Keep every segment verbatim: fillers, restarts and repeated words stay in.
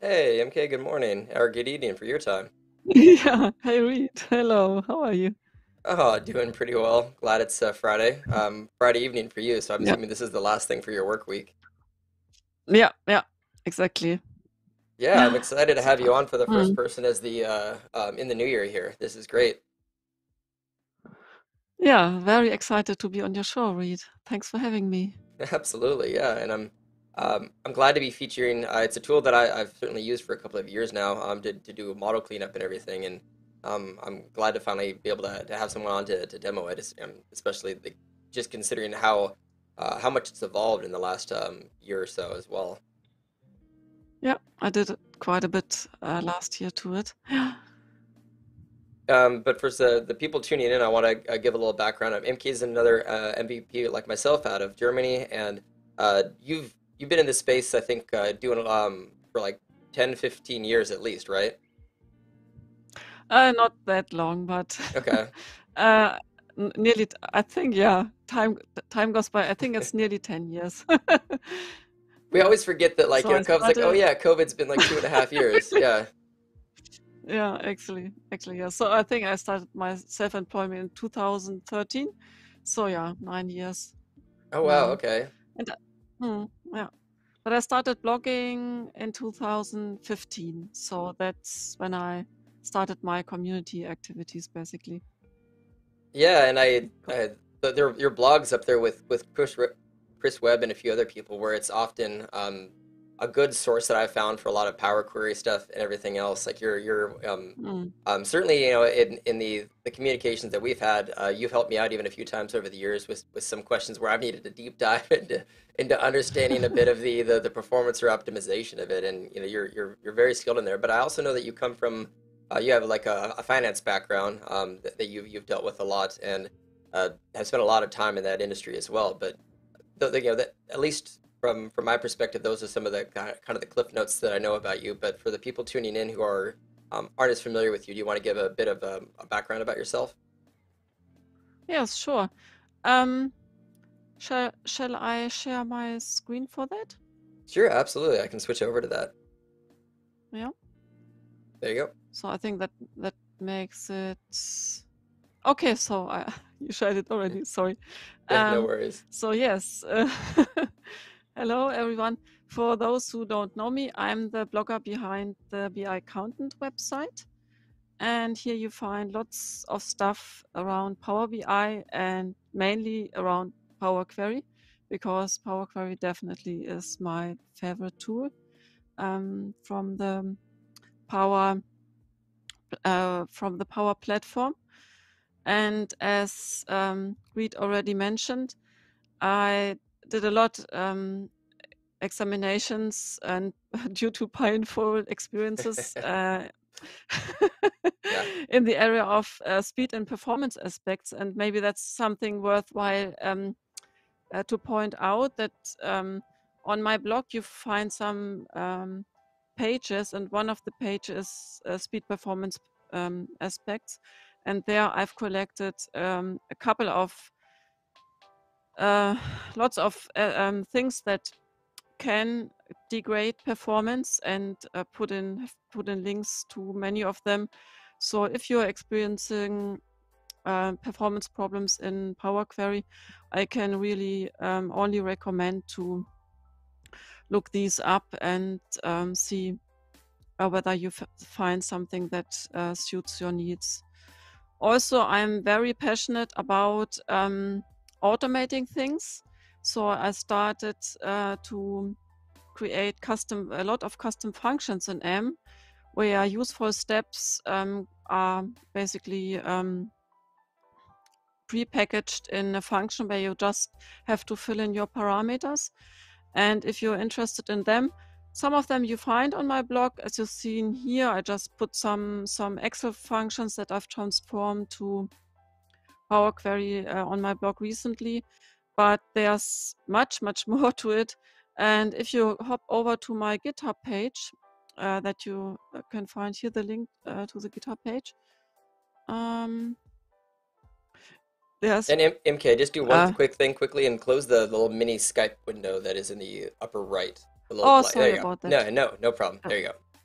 Hey, M K, good morning, or good evening for your time. Yeah. Hey, Reed. Hello. How are you? Oh, doing pretty well. Glad it's uh, Friday. Um, Friday evening for you, so I'm Yeah. assuming this is the last thing for your work week. Yeah. Yeah. Exactly. Yeah, I'm excited to have Super. you on for the first Mm. person as the uh, um, in the new year here. This is great. Yeah. Very excited to be on your show, Reed. Thanks for having me. Absolutely, yeah, and I'm um, I'm glad to be featuring. Uh, it's a tool that I, I've certainly used for a couple of years now um, to to do model cleanup and everything, and um, I'm glad to finally be able to, to have someone on to, to demo it, es- um, especially the, just considering how uh, how much it's evolved in the last um, year or so as well. Yeah. I did quite a bit uh, last year to it. Yeah. Um, but for the, the people tuning in, I want to uh, give a little background. Um, M K is another uh, M V P like myself out of Germany, and uh, you've you've been in this space, I think, uh, doing um, for like ten, fifteen years at least, right? Uh, not that long, but Okay. uh, n- nearly. T- I think yeah. Time time goes by. I think it's nearly ten years. We Yeah. always forget that, like, So you know, I COVID's like, oh started. yeah, COVID's been like two and a half years. Yeah. Yeah, actually, actually, yeah. So I think I started my self-employment in two thousand thirteen. So yeah, nine years Oh wow, now. okay. And uh, hmm, yeah, but I started blogging in two thousand fifteen. So that's when I started my community activities, basically. Yeah, and I, Co- I the, there your blogs up there with with Chris Re- Chris Webb and a few other people, where it's often um, a good source that I've found for a lot of Power Query stuff and everything else. Like you're you're um, Mm. um, certainly, you know, in in the the communications that we've had, uh, you've helped me out even a few times over the years with with some questions where I've needed to deep dive into into understanding a bit of the the, the performance or optimization of it, and you know you're you're you're very skilled in there. But I also know that you come from uh, you have like a, a finance background um, that, that you've you've dealt with a lot and uh, have spent a lot of time in that industry as well. But the, the, you know that at least from from my perspective, those are some of the kind of the cliff notes that I know about you. But for the people tuning in who are um, aren't as familiar with you, do you want to give a bit of a, a background about yourself? Yes, sure. Um, shall shall I share my screen for that? Sure, absolutely. I can switch over to that. Yeah. There you go. So I think that that makes it okay. So I you shared it already. Sorry. Yeah, no Um, worries. so yes. Uh, hello everyone. For those who don't know me, I'm the blogger behind the B I Accountant website, and here you find lots of stuff around Power B I and mainly around Power Query, because Power Query definitely is my favorite tool um, from the Power uh, from the Power Platform. And as um, Reed already mentioned, I did a lot um, examinations and due to painful experiences uh, Yeah. in the area of uh, speed and performance aspects. And maybe that's something worthwhile um, uh, to point out that um, on my blog you find some um, pages, and one of the pages is uh, speed performance um, aspects. And there I've collected um, a couple of uh, lots of uh, um, things that can degrade performance, and uh, put in put in links to many of them. So if you're experiencing uh, performance problems in Power Query, I can really um, only recommend to look these up and um, see uh, whether you f- find something that uh, suits your needs. Also, I'm very passionate about um, automating things. So I started uh, to create custom a lot of custom functions in M, where useful steps um, are basically um, pre-packaged in a function where you just have to fill in your parameters. And if you're interested in them, some of them you find on my blog. As you've seen here, I just put some some Excel functions that I've transformed to Power Query uh, on my blog recently, but there's much, much more to it. And if you hop over to my GitHub page, uh, that you uh, can find here, the link uh, to the GitHub page, um, there's And M MK, just do one uh, quick thing quickly and close the little mini Skype window that is in the upper right. The little oh, black. There sorry you go. about that. No, no, no problem. Uh, There you go.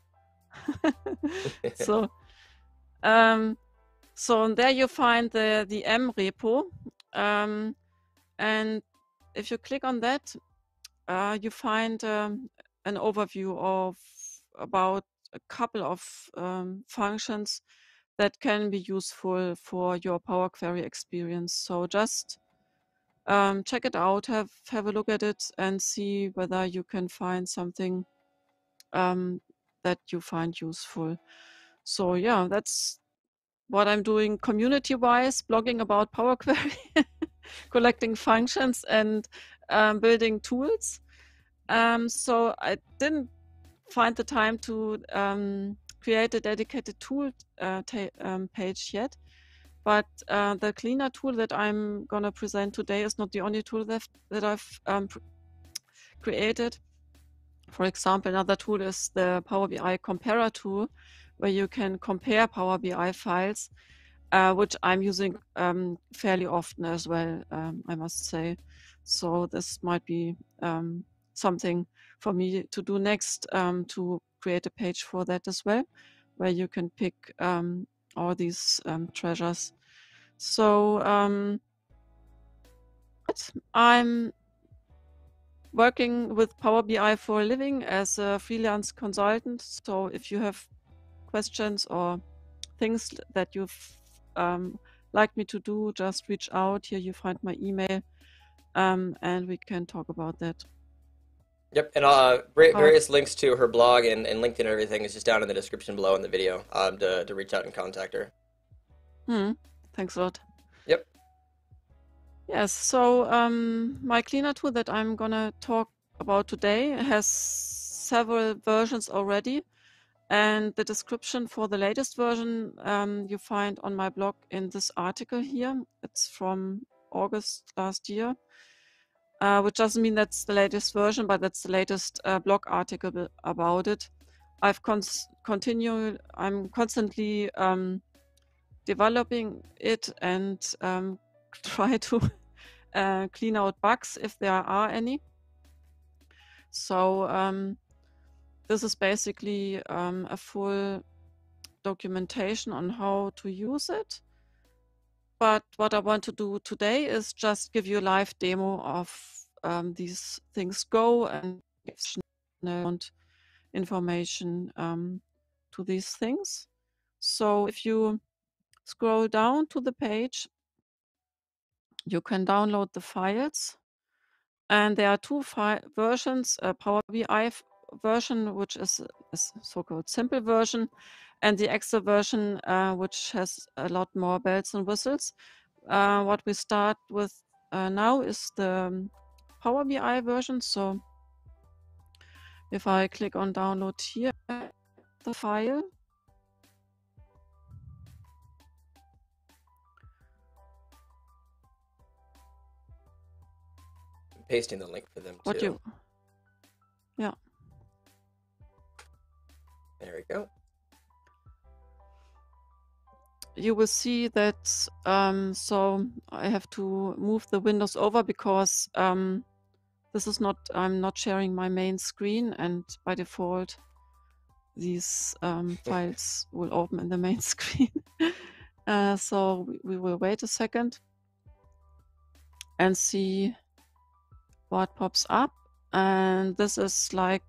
so, um, so there you find the the M repo, um, and if you click on that, uh, you find um, an overview of about a couple of um, functions that can be useful for your Power Query experience. So just um, check it out, have have a look at it, and see whether you can find something um, that you find useful. So yeah, that's what I'm doing community-wise, blogging about Power Query, collecting functions, and um, building tools. Um, so I didn't find the time to um, create a dedicated tool uh, um, page yet, but uh, the cleaner tool that I'm gonna present today is not the only tool that, that I've um, created. For example, another tool is the Power B I Comparer tool, where you can compare Power B I files, uh, which I'm using um, fairly often as well, um, I must say. So this might be um, something for me to do next, um, to create a page for that as well, where you can pick um, all these um, treasures. So um, I'm working with Power B I for a living as a freelance consultant. So if you have questions or things that you've um, like me to do, just reach out. Here you find my email, um, and we can talk about that. Yep, and uh, various links to her blog and, and LinkedIn and everything is just down in the description below in the video um, to, to reach out and contact her. Hmm. Thanks a lot. Yep. Yes, so um, my cleaner tool that I'm gonna talk about today has several versions already, and the description for the latest version um, you find on my blog in this article here. It's from August last year, uh, which doesn't mean that's the latest version, but that's the latest uh, blog article about it. I've cons continued, I'm constantly um, developing it and um, try to uh, clean out bugs if there are any. So um, this is basically um, a full documentation on how to use it. But what I want to do today is just give you a live demo of um, these things go and give information um, to these things. So if you scroll down to the page, you can download the files. And there are two versions, a Power B I version, which is a so-called simple version, and the Excel version, uh, which has a lot more bells and whistles. Uh, what we start with uh, now is the Power B I version. So if I click on download here, the file, Pasting the link for them what too. you, yeah. There we go. You will see that, um, so I have to move the windows over because um, this is not, I'm not sharing my main screen, and by default, these um, files will open in the main screen. uh, so we, we will wait a second and see what pops up. And this is like,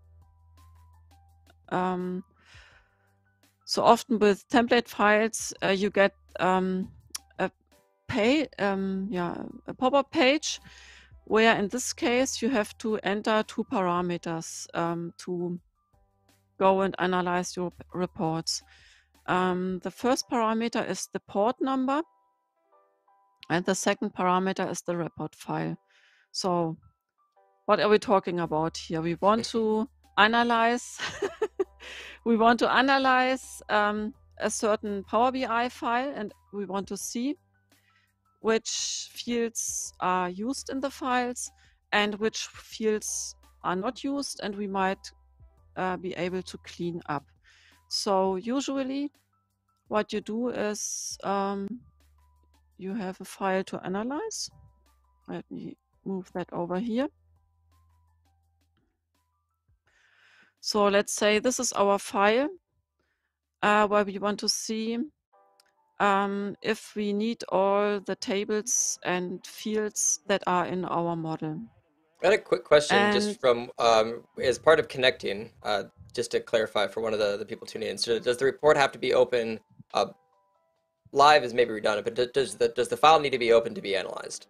um, so often with template files, uh, you get um, a pay, um, yeah, a pop-up page, where in this case you have to enter two parameters um, to go and analyze your reports. Um, the first parameter is the port number, and the second parameter is the report file. So what are we talking about here? We want to analyze, we want to analyze um, a certain Power B I file, and we want to see which fields are used in the files and which fields are not used, and we might uh, be able to clean up. So usually what you do is um, you have a file to analyze. Let me move that over here. So let's say this is our file, uh, where we want to see um, if we need all the tables and fields that are in our model. I had a quick question And just from um, as part of connecting, uh, just to clarify for one of the, the people tuning in. So does the report have to be open uh, live is maybe redundant, but do- does the does the file need to be open to be analyzed?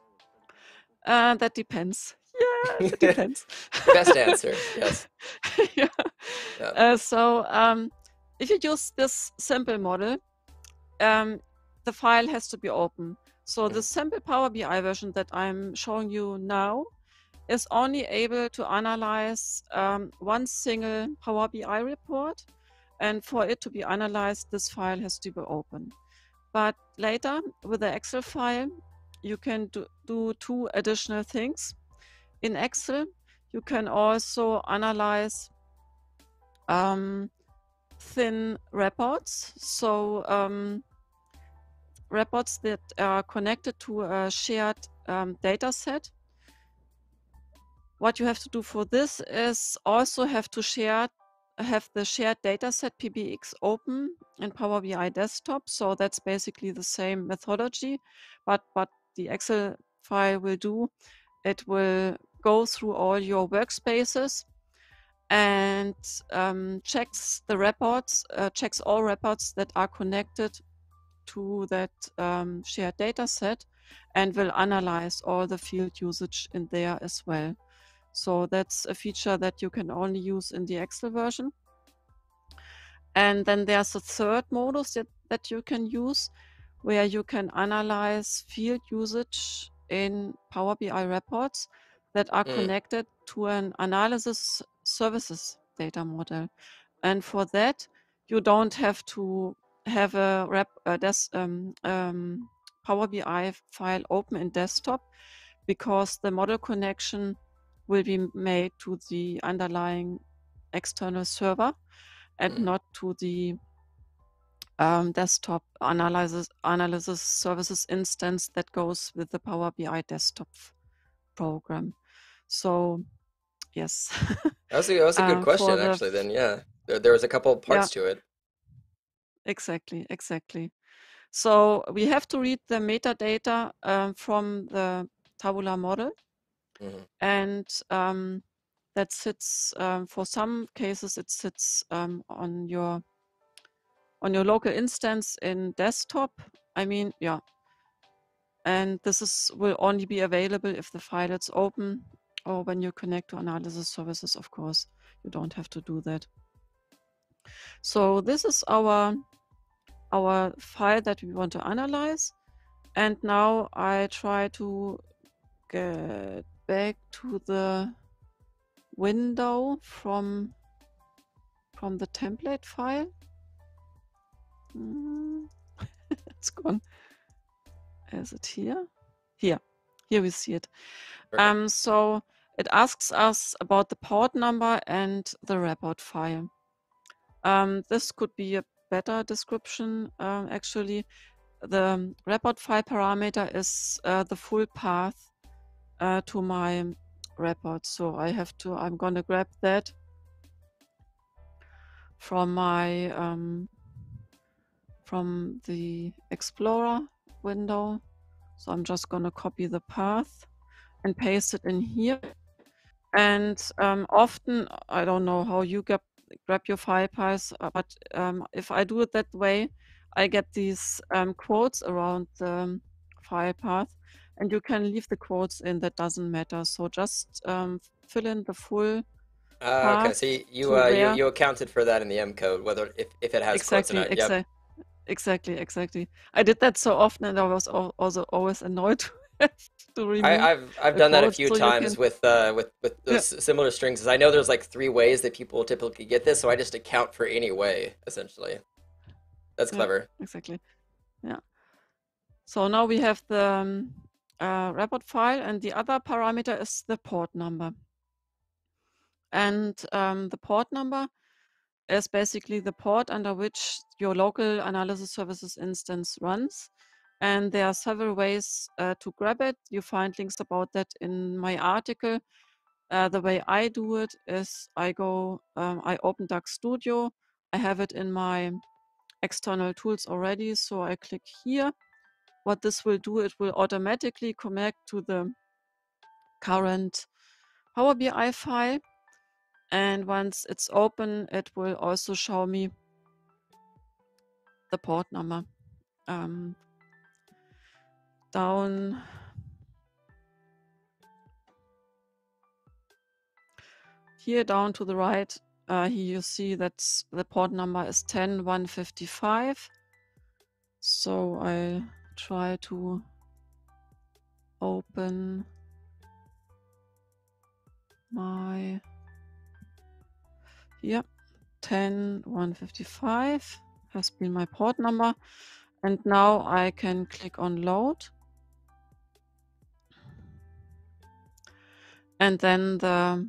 uh, that depends. Yeah, that depends. Best answer, yes. Yeah. Yeah. Uh, so um, if you use this simple model, um, the file has to be open. So the Mhm. simple Power B I version that I'm showing you now is only able to analyze um, one single Power B I report. And for it to be analyzed, this file has to be open. But later, with the Excel file, you can do, do two additional things. In Excel, you can also analyze um, thin reports. So um, reports that are connected to a shared um, data set. What you have to do for this is also have to share have the shared data set P B X open in Power B I Desktop. So that's basically the same methodology, but what the Excel file will do, it will go through all your workspaces and um, checks the reports, uh, checks all reports that are connected to that um, shared data set and will analyze all the field usage in there as well. So that's a feature that you can only use in the Excel version. And then there's a third modus that, that you can use where you can analyze field usage in Power B I reports that are Mm. connected to an analysis services data model. And for that, you don't have to have a, rep, a des, um, um, Power B I file open in desktop because the model connection will be made to the underlying external server and Mm. not to the um, desktop analysis analysis services instance that goes with the Power B I desktop program. So yes, That was a, that was a good uh, for question, the actually. Then, yeah, there, there was a couple yeah, parts to it. exactly, exactly. So we have to read the metadata um, from the tabular model, Hmm. and um, that sits um, for some cases it sits um, on your on your local instance in desktop. I mean, yeah, and this is will only be available if the file is open or when you connect to analysis services. Of course, you don't have to do that. So this is our our file that we want to analyze, and now I try to get back to the window from from the template file. Mm, it's gone. Is it here? Here. Here we see it. Um, so it asks us about the port number and the report file. Um, this could be a better description. Um, actually, the report file parameter is uh, the full path uh, to my report. So I have to, I'm going to grab that from my, um, from the Explorer window. So I'm just going to copy the path and paste it in here. And um, often, I don't know how you get, grab your file paths, uh, but um, if I do it that way, I get these um, quotes around the file path, and you can leave the quotes in, that doesn't matter. So just um, fill in the full Uh, okay, so path you you, to uh, you where you accounted for that in the M code, whether if, if it has quotes or exactly, not. Yep. exactly, exactly, exactly. I did that so often, and I was al- also always annoyed to have to I, remove I've I've a done that a quote. few So you can, times with uh with with yeah, those similar strings. 'Cause I know there's like three ways that people typically get this, so I just account for any way essentially. That's yeah, clever. exactly. Yeah. So now we have the um, uh, report file, and the other parameter is the port number. And um, the port number is basically the port under which your local analysis services instance runs. And there are several ways uh, to grab it. You find links about that in my article. Uh, the way I do it is I go, um, I open DAX Studio, I have it in my external tools already, so I click here. What this will do, it will automatically connect to the current Power B I file, and once it's open, it will also show me the port number. Um, down here, down to the right, uh, here you see that the port number is ten one fifty-five. So I try to open my here ten one fifty-five has been my port number, and now I can click on load, and then the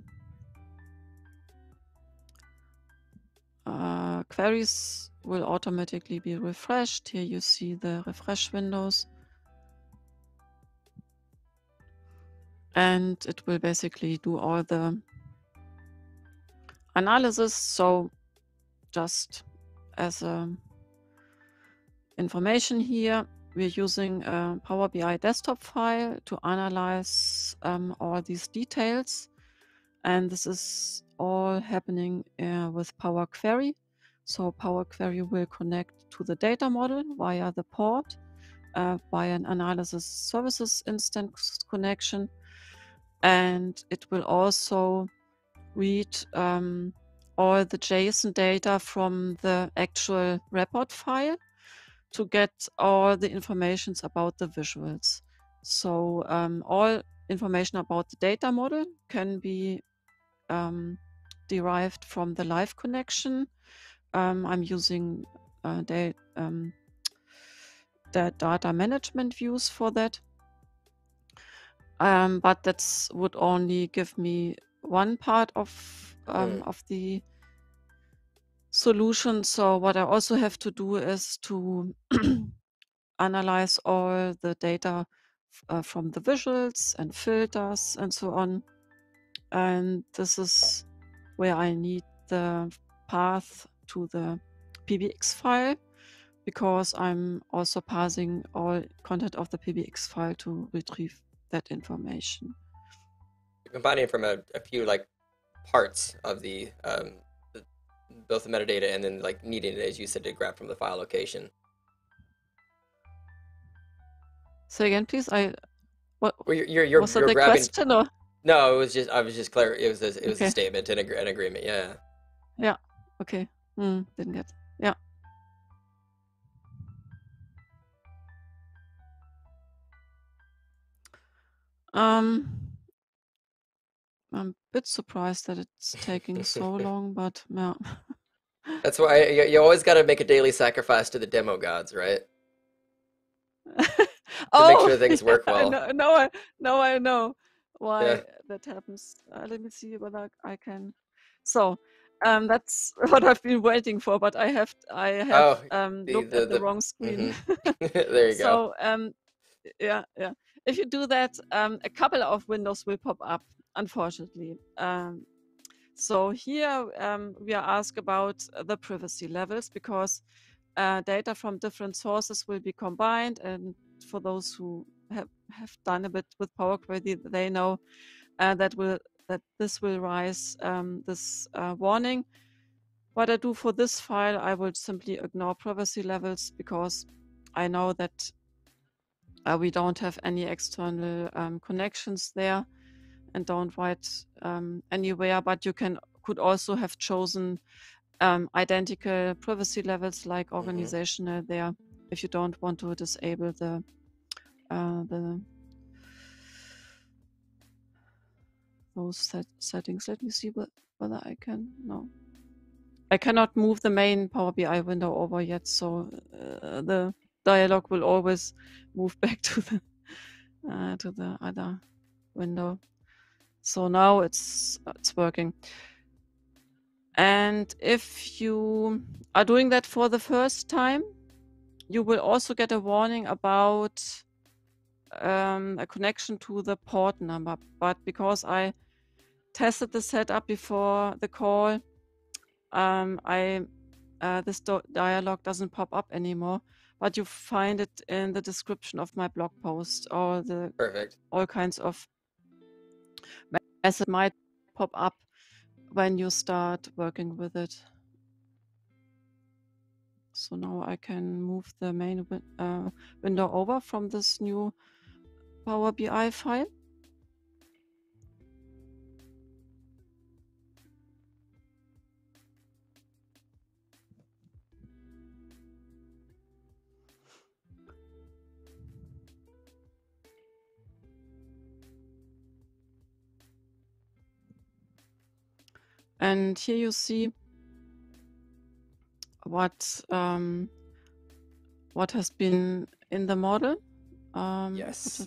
uh, queries will automatically be refreshed. Here you see the refresh windows, and it will basically do all the analysis. So just as a information here, we're using a Power B I desktop file to analyze um, all these details, and this is all happening uh, with Power Query. So Power Query will connect to the data model via the port, uh, by an analysis services instance connection, and it will also read um, all the JSON data from the actual report file to get all the informations about the visuals. So um, all information about the data model can be um, derived from the live connection. Um, I'm using uh, the, um, the data management views for that. Um, but that's would only give me one part of um, Mm. of the solution. So what I also have to do is to analyze all the data uh, from the visuals and filters and so on. And this is where I need the path to the P B X file, because I'm also passing all content of the P B X file to retrieve that information. Combining from a, a few like parts of the um, the, both the metadata and then like needing it, as you said, to grab from the file location. Say again, please. I what Well, you're you're you're, was that you're the grabbing. question or? No, it was just I was just clear. It was a, it was a Okay. statement and a, an agreement. Yeah. Yeah. Okay. Hmm, didn't get. Yeah. Um, I'm a bit surprised that it's taking so long, but yeah. That's why you, you always got to make a daily sacrifice to the demo gods, right? To Oh, make sure things yeah, work I well. know, now I now I know why Yeah. that happens. Uh, let me see whether I can. So, um, that's what I've been waiting for, but I have I have Oh, um, the looked the at the the. wrong screen. Mhm. There you go. So, um, yeah, yeah. If you do that, um, a couple of windows will pop up, unfortunately. Um, so here um, we are asked about the privacy levels, because uh, data from different sources will be combined, and for those who have, have done a bit with Power Query, they know uh, that will that this will rise um, this uh, warning. What I do for this file, I will simply ignore privacy levels, because I know that uh, we don't have any external um, connections there and don't write um, anywhere, but you can could also have chosen um, identical privacy levels like organizational mm-hmm. there, if you don't want to disable the uh, the those set settings. Let me see what, whether I can. No, I cannot move the main Power B I window over yet, so uh, the dialog will always move back to the uh, to the other window. So now it's it's working. And if you are doing that for the first time, you will also get a warning about um, a connection to the port number. But because I tested the setup before the call, um, I uh, this do dialog doesn't pop up anymore, but you find it in the description of my blog post, or the Perfect. all kinds of messages might pop up when you start working with it. So now I can move the main win uh, window over from this new Power B I file. And here you see what um, what has been in the model. Um, Yes.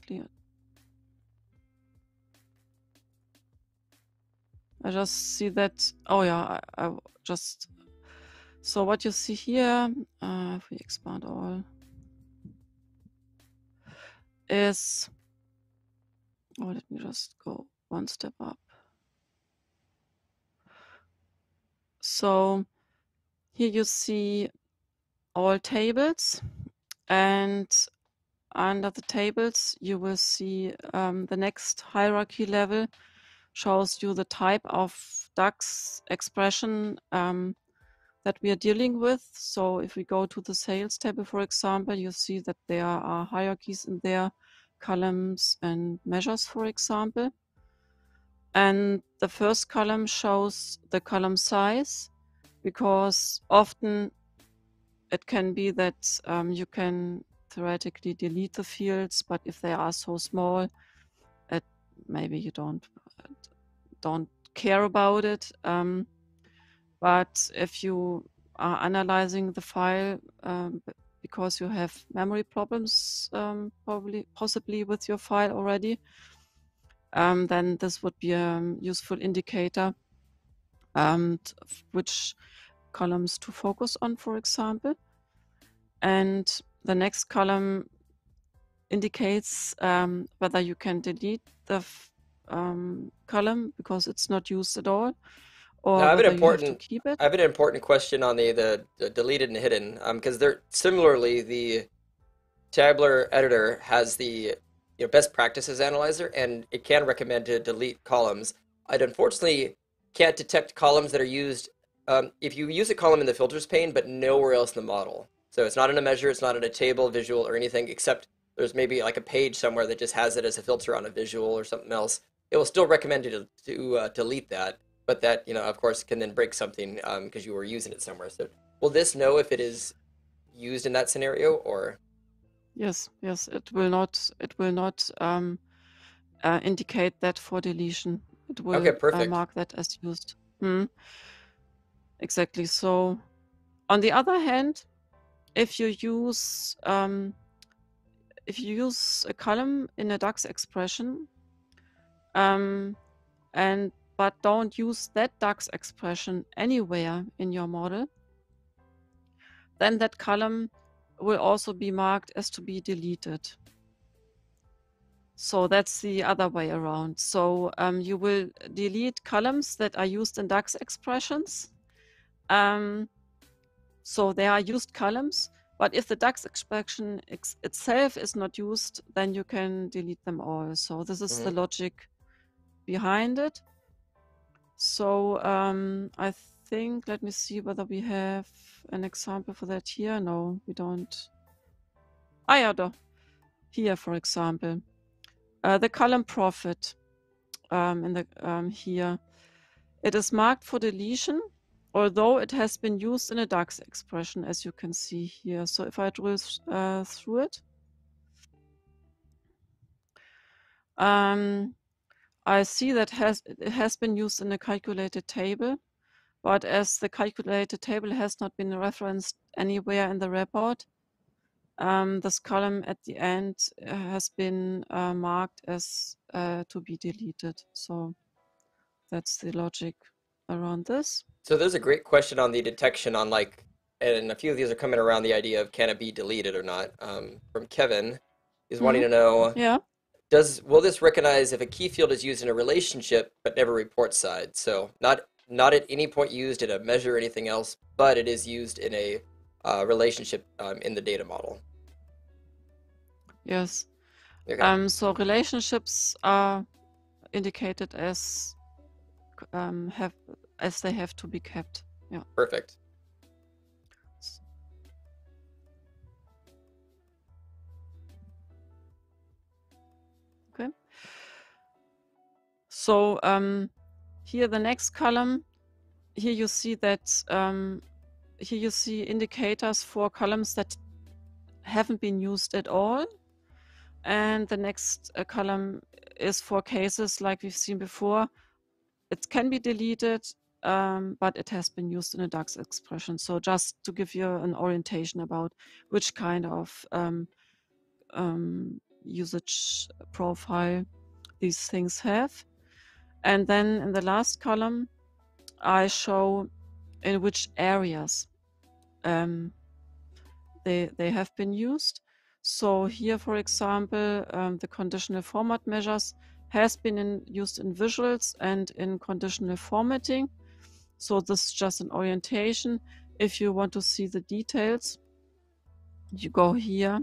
I just see that. Oh yeah, I, I just. So what you see here, uh, if we expand all, is. Oh, let me just go one step up. So here you see all tables, and under the tables you will see um, the next hierarchy level shows you the type of DAX expression um, that we are dealing with. So if we go to the sales table, for example, you see that there are hierarchies in there, columns and measures, for example. And the first column shows the column size, because often it can be that um, you can theoretically delete the fields, but if they are so small, it, maybe you don't don't care about it. Um, but if you are analyzing the file um, because you have memory problems, um, probably possibly with your file already, um, then this would be a useful indicator um, which columns to focus on, for example. And the next column indicates um, whether you can delete the um, column because it's not used at all, or Now, I have an whether you have to important, keep it. I have an important question on the the, the deleted and hidden, um, because they're similarly the tabular editor has the you know best practices analyzer, and it can recommend to delete columns. I'd unfortunately can't detect columns that are used um, if you use a column in the filters pane, but nowhere else in the model. So it's not in a measure, it's not in a table, visual, or anything, except there's maybe like a page somewhere that just has it as a filter on a visual or something else. It will still recommend you to, to uh, delete that, but that, you know, of course, can then break something because um, you were using it somewhere. So will this know if it is used in that scenario, or? Yes, yes, it will not. It will not um, uh, indicate that for deletion. It will Okay, uh, perfect. mark that as used. Hmm. Exactly. So, on the other hand, if you use um, if you use a column in a DAX expression, um, and but don't use that DAX expression anywhere in your model, then that column will also be marked as to be deleted. So that's the other way around. So um, you will delete columns that are used in DAX expressions. Um, so they are used columns, but if the DAX expression ex itself is not used, then you can delete them all. So this is mm-hmm. the logic behind it. So um, I think, let me see whether we have an example for that here. No, we don't. Ah, yeah, though. Here, for example, uh, the column profit um, in the um, here, it is marked for deletion, although it has been used in a DAX expression, as you can see here. So if I drill uh, through it, um, I see that has it has been used in a calculated table, but as the calculated table has not been referenced anywhere in the report, um, this column at the end has been uh, marked as uh, to be deleted. So that's the logic around this. So there's a great question on the detection on like, and a few of these are coming around the idea of can it be deleted or not. Um, from Kevin, he's wanting Mm-hmm. to know, yeah. does will this recognize if a key field is used in a relationship but never reports side? So not not at any point used in a measure or anything else, but it is used in a uh, relationship um, in the data model. Yes. Okay. Um, so relationships are indicated as um, have as they have to be kept. Yeah. Perfect. Okay. So um, here the next column, here you see that um, here you see indicators for columns that haven't been used at all. And the next uh, column is for cases like we've seen before. It can be deleted, um, but it has been used in a DAX expression. So just to give you an orientation about which kind of um, um, usage profile these things have. And then in the last column, I show in which areas um, they, they have been used. So here, for example, um, the conditional format measures has been in, used in visuals and in conditional formatting. So this is just an orientation. If you want to see the details, you go here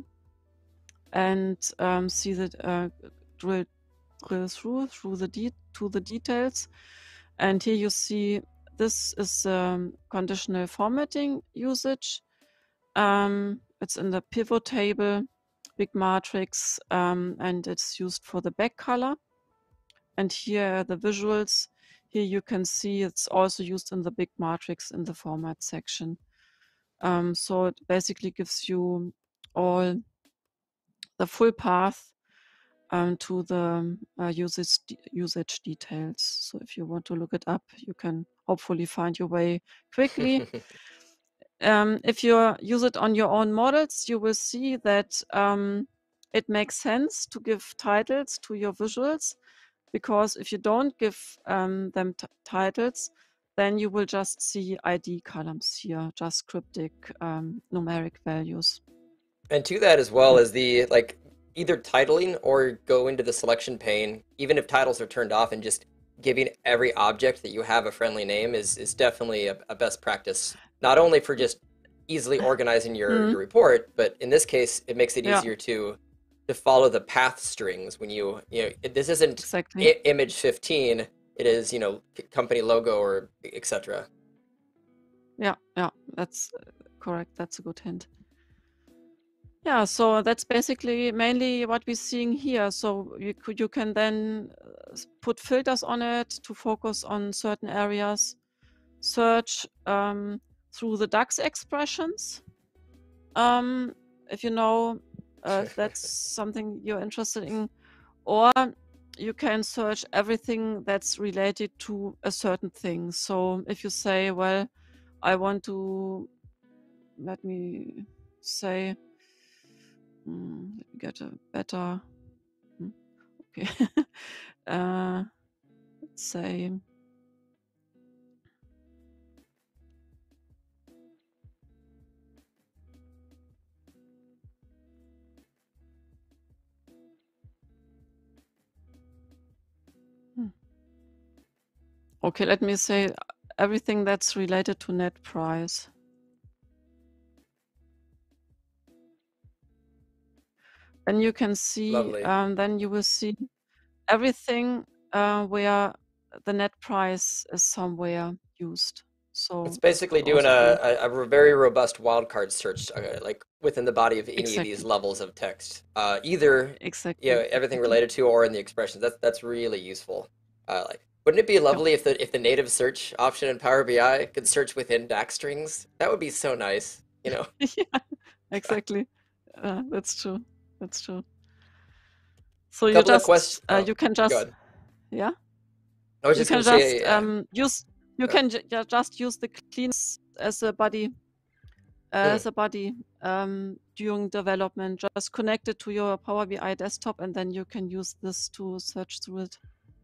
and um, see that uh, drill, drill through through the de to the details. And here you see this is um, conditional formatting usage. Um, it's in the pivot table, big matrix, um, and it's used for the back color. And here are the visuals. Here you can see it's also used in the big matrix in the format section. Um, so it basically gives you all the full path um, to the uh, usage, usage details. So if you want to look it up, you can hopefully find your way quickly. Um, if you use it on your own models, you will see that um, it makes sense to give titles to your visuals, because if you don't give um, them titles, then you will just see I D columns here, just cryptic um, numeric values. And to that as well as the like either titling or go into the selection pane, even if titles are turned off, and just giving every object that you have a friendly name is is definitely a, a best practice. Not only for just easily organizing your, Mhm. your report, but in this case, it makes it Yeah. easier to to follow the path strings when you you know it, this isn't Exactly. I- image fifteen. It is you know c- company logo or et cetera. Yeah, yeah, that's uh, correct. That's a good hint. Yeah, so that's basically mainly what we're seeing here. So you could you can then uh, s- put filters on it to focus on certain areas, search um, through the DAX expressions. Um, if you know uh, if that's something you're interested in, or you can search everything that's related to a certain thing. So if you say, well, I want to, let me say, mm, let me get a better, mm, okay, uh, let's say, hmm. Okay, let me say everything that's related to net price. And you can see, Lovely. um, then you will see everything uh, where the net price is somewhere used. So It's this basically could doing also be a, a, a very robust wildcard search, uh, like within the body of any of these exactly, levels of text. Uh, either you exactly, know everything exactly. related to or in the expressions. That's that's really useful. Uh, like, wouldn't it be Yeah, lovely if the if the native search option in Power B I could search within DAX strings? That would be so nice. You know. yeah, exactly. Uh, that's true. That's true. So A you couple of just questions. uh, Oh, you can go just ahead. yeah I was you just going can to just say. Uh, um, use you uh, can ju ju- just use the clean as a body hmm. as a body um, during development. Just connect it to your Power B I desktop, and then you can use this to search through it.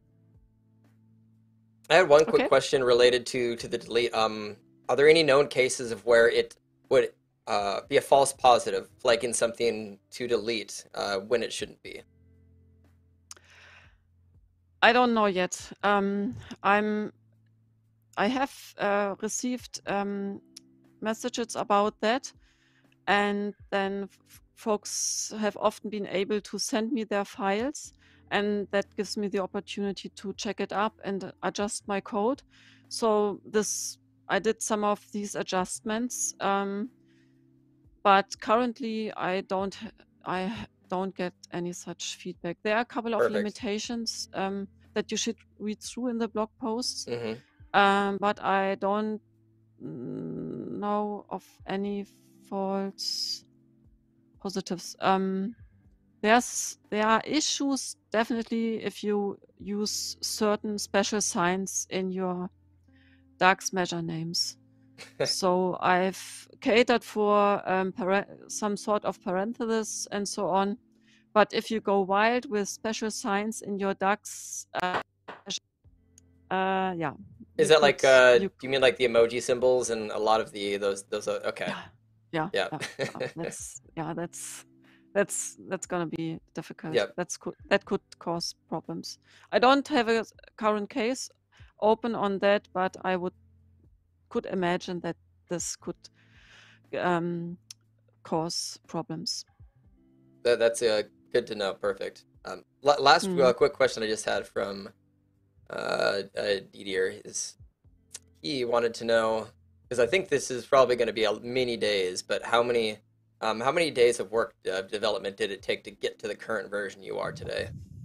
I had one quick Okay. question related to to the delete. Um, are there any known cases of where it would uh, be a false positive, flagging something to delete uh, when it shouldn't be? I don't know yet. Um, I'm I have uh, received um, messages about that, and then f- folks have often been able to send me their files, and that gives me the opportunity to check it up and adjust my code. So this, I did some of these adjustments, um, but currently I don't, ha- I h- don't get any such feedback. There are a couple of Perfect. limitations um, that you should read through in the blog posts, Hmm. um, but I don't mm, know of any false positives. Um, there's there are issues definitely if you use certain special signs in your DAX measure names. So I've catered for um, paren- some sort of parenthesis and so on. But if you go wild with special signs in your DAX, uh, uh, yeah, Is you that could like uh do you you mean like the emoji symbols and a lot of the those those uh, okay. yeah, yeah, Yeah. yeah, yeah. That's yeah, that's that's that's gonna be difficult. Yep. That's could that could cause problems. I don't have a s- current case open on that, but I would could imagine that this could um, cause problems. That, that's uh, good to know. Perfect. Um, la- last Hmm. uh, quick question I just had from uh, uh Didier is he wanted to know because I think this is probably going to be a many days, but how many um how many days of work uh, development did it take to get to the current version you are today?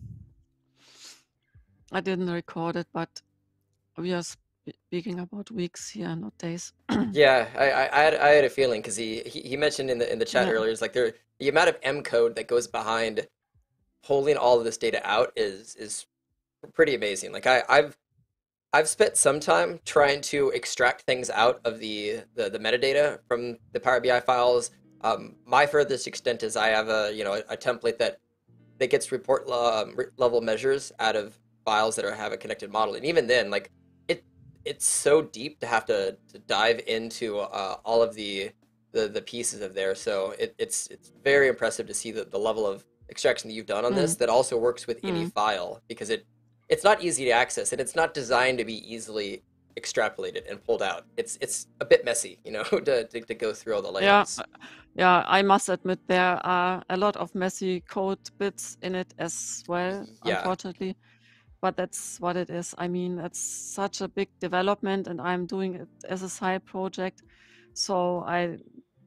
I didn't record it, but we are sp- speaking about weeks here, not days. Yeah, I, I, I had I had a feeling because he, he he mentioned in the in the chat Yeah. earlier, it's like there the amount of M code that goes behind pulling all of this data out is is pretty amazing. Like I I've I've spent some time trying to extract things out of the the, the metadata from the Power B I files. Um, my furthest extent is I have a you know a, a template that that gets report um, re- level measures out of files that are have a connected model, and even then, like it it's so deep to have to, to dive into uh, all of the, the the pieces of there. So it, it's it's very impressive to see the, the level of extraction that you've done on this Mm. that also works with any Mm. file because it it's not easy to access and it's not designed to be easily extrapolated and pulled out. It's it's a bit messy, you know, to, to, to go through all the Yeah, layers. uh, yeah. I must admit there are a lot of messy code bits in it as well, Yeah. unfortunately. But that's what it is. I mean, it's such a big development, and I'm doing it as a side project, so I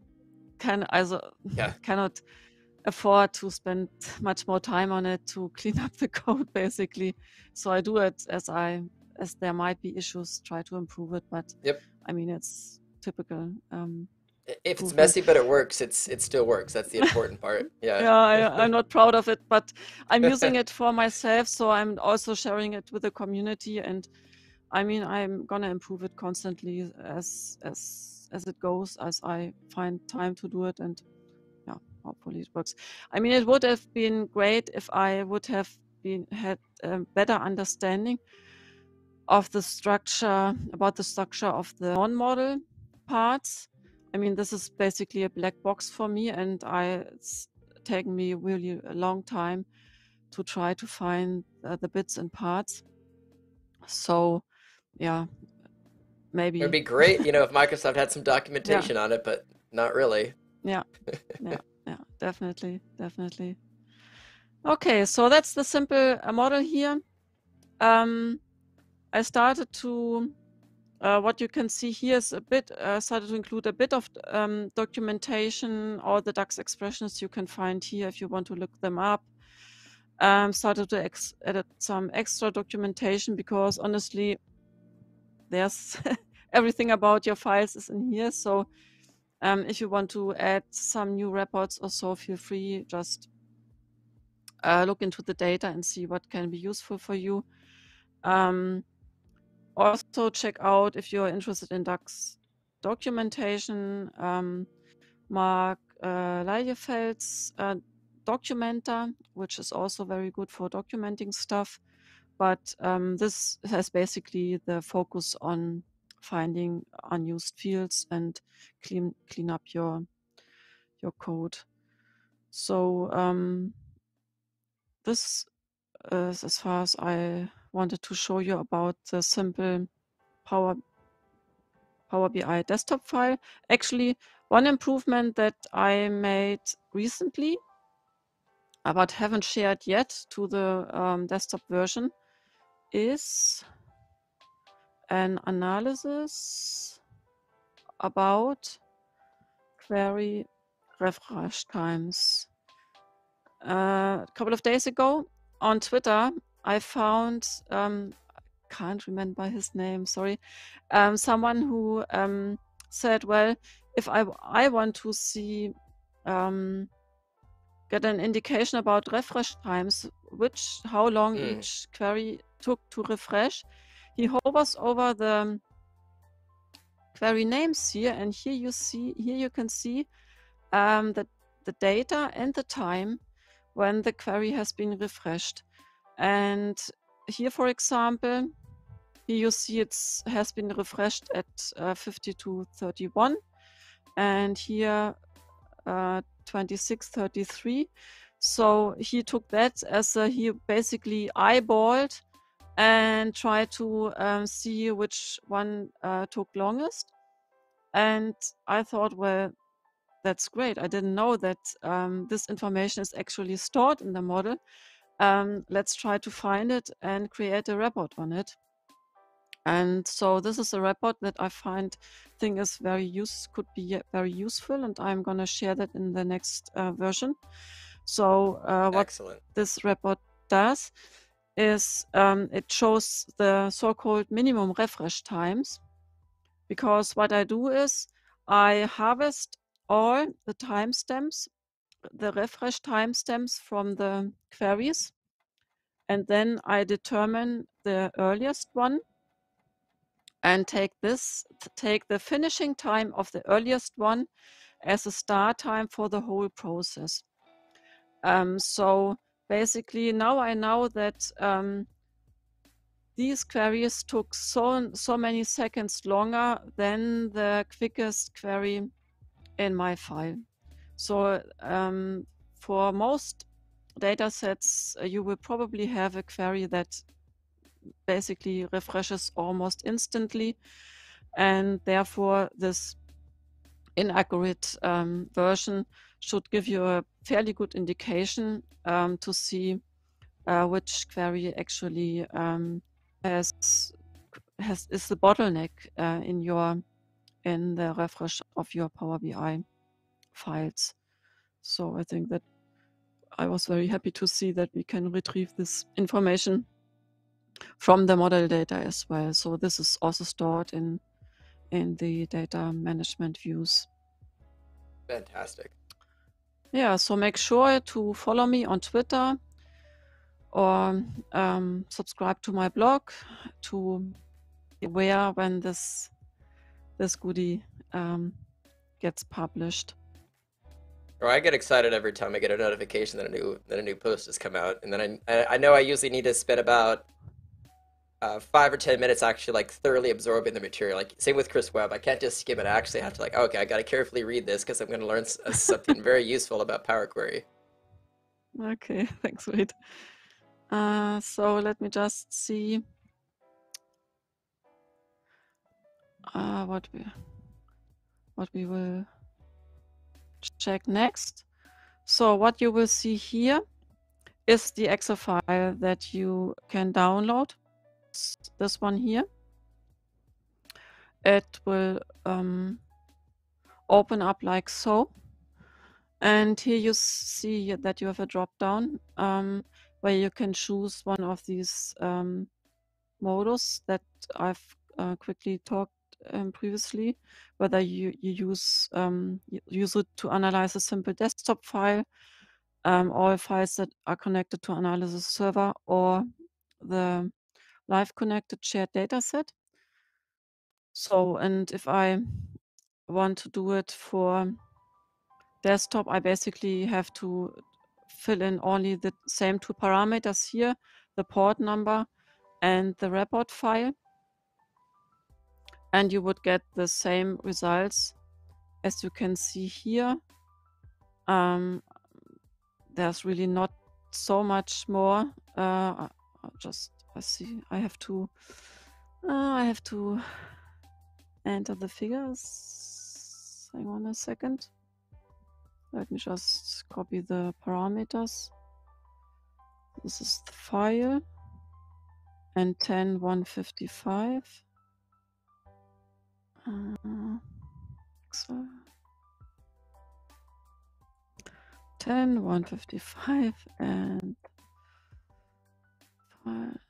can also Yeah. cannot afford to spend much more time on it to clean up the code, basically. So I do it as I as there might be issues, try to improve it. But Yep. I mean, it's typical um, If it's improvement. messy but it works, it's it still works. That's the important part. Yeah. Yeah, I, I'm not proud of it, but I'm using it for myself, so I'm also sharing it with the community. And I mean, I'm gonna improve it constantly as as as it goes, as I find time to do it. And yeah, hopefully it works. I mean, it would have been great if I would have been had a better understanding of the structure, about the structure of the non-model parts. I mean, this is basically a black box for me, and I it's taken me really a long time to try to find uh, the bits and parts. So, yeah, It'd maybe. be great, you know, if Microsoft had some Yeah, documentation on it, but not really. yeah, yeah, yeah, definitely, definitely. Okay, so that's the simple uh, model here. Um, I started to, uh, what you can see here is a bit, uh, started to include a bit of um, documentation, all the DAX expressions you can find here if you want to look them up. Um, started to ex edit some extra documentation because honestly, there's everything about your files is in here. So um, if you want to add some new reports or so, feel free, just uh, look into the data and see what can be useful for you. Um, also check out if you're interested in DAX documentation, um, Mark uh, Leyefeld's uh, Documenta, which is also very good for documenting stuff. But um, this has basically the focus on finding unused fields and clean clean up your your code. So um, this is as far as I wanted to show you about the simple Power Power B I desktop file. Actually, one improvement that I made recently, but haven't shared yet to the um, desktop version, is an analysis about query refresh times. Uh, a couple of days ago on Twitter, I found, um, can't remember his name, sorry, um, someone who um, said, well, if I, I want to see, um, get an indication about refresh times, which, how long Mm. each query took to refresh, he hovers over the query names here, and here you see, here you can see um, the, the data and the time when the query has been refreshed. And here, for example, here you see it has been refreshed at uh, fifty-two thirty-one, and here uh, twenty-six thirty-three. So he took that as a, he basically eyeballed and tried to um, see which one uh, took longest. And I thought, well, that's great. I didn't know that um, this information is actually stored in the model. Um, let's try to find it and create a report on it. And so this is a report that I find think is very use could be very useful, and I'm going to share that in the next uh, version. So uh, what Excellent. this report does is um, it shows the so-called minimum refresh times, because what I do is I harvest all the timestamps, the refresh timestamps from the queries, and then I determine the earliest one and take this, take the finishing time of the earliest one as a start time for the whole process. Um, so basically now I know that um, these queries took so, so many seconds longer than the quickest query in my file. So um, for most data sets, uh, you will probably have a query that basically refreshes almost instantly, and therefore this inaccurate um, version should give you a fairly good indication um, to see uh, which query actually um, has has is the bottleneck uh, in your in the refresh of your Power B I files. So I think that I was very happy to see that we can retrieve this information from the model data as well. So this is also stored in in the data management views. Fantastic. Yeah, so make sure to follow me on Twitter or um, subscribe to my blog to be aware when this this goodie um, gets published. Or I get excited every time I get a notification that a new that a new post has come out, and then I I, I know I usually need to spend about uh, five or ten minutes actually like thoroughly absorbing the material. Like same with Chris Webb, I can't just skim it. I actually have to like, okay, I got to carefully read this because I'm going to learn s- uh, something very useful about Power Query. Okay, thanks, Wade. Uh, so let me just see uh, what we what we will check next. So what you will see here is the Excel file that you can download. It's this one here. It will um, open up like so. And here you see that you have a drop down um, where you can choose one of these um, modus that I've uh, quickly talked um, previously, whether you, you use um, you use it to analyze a simple desktop file, um, all files that are connected to analysis server, or the live connected shared data set. So, and if I want to do it for desktop, I basically have to fill in only the same two parameters here, the port number and the report file. And you would get the same results as you can see here. Um, there's really not so much more. Uh, I just I see I have to uh, I have to enter the figures. Hang on a second. Let me just copy the parameters. This is the file. And ten one fifty-five. Uh, so ten one fifty-five and five.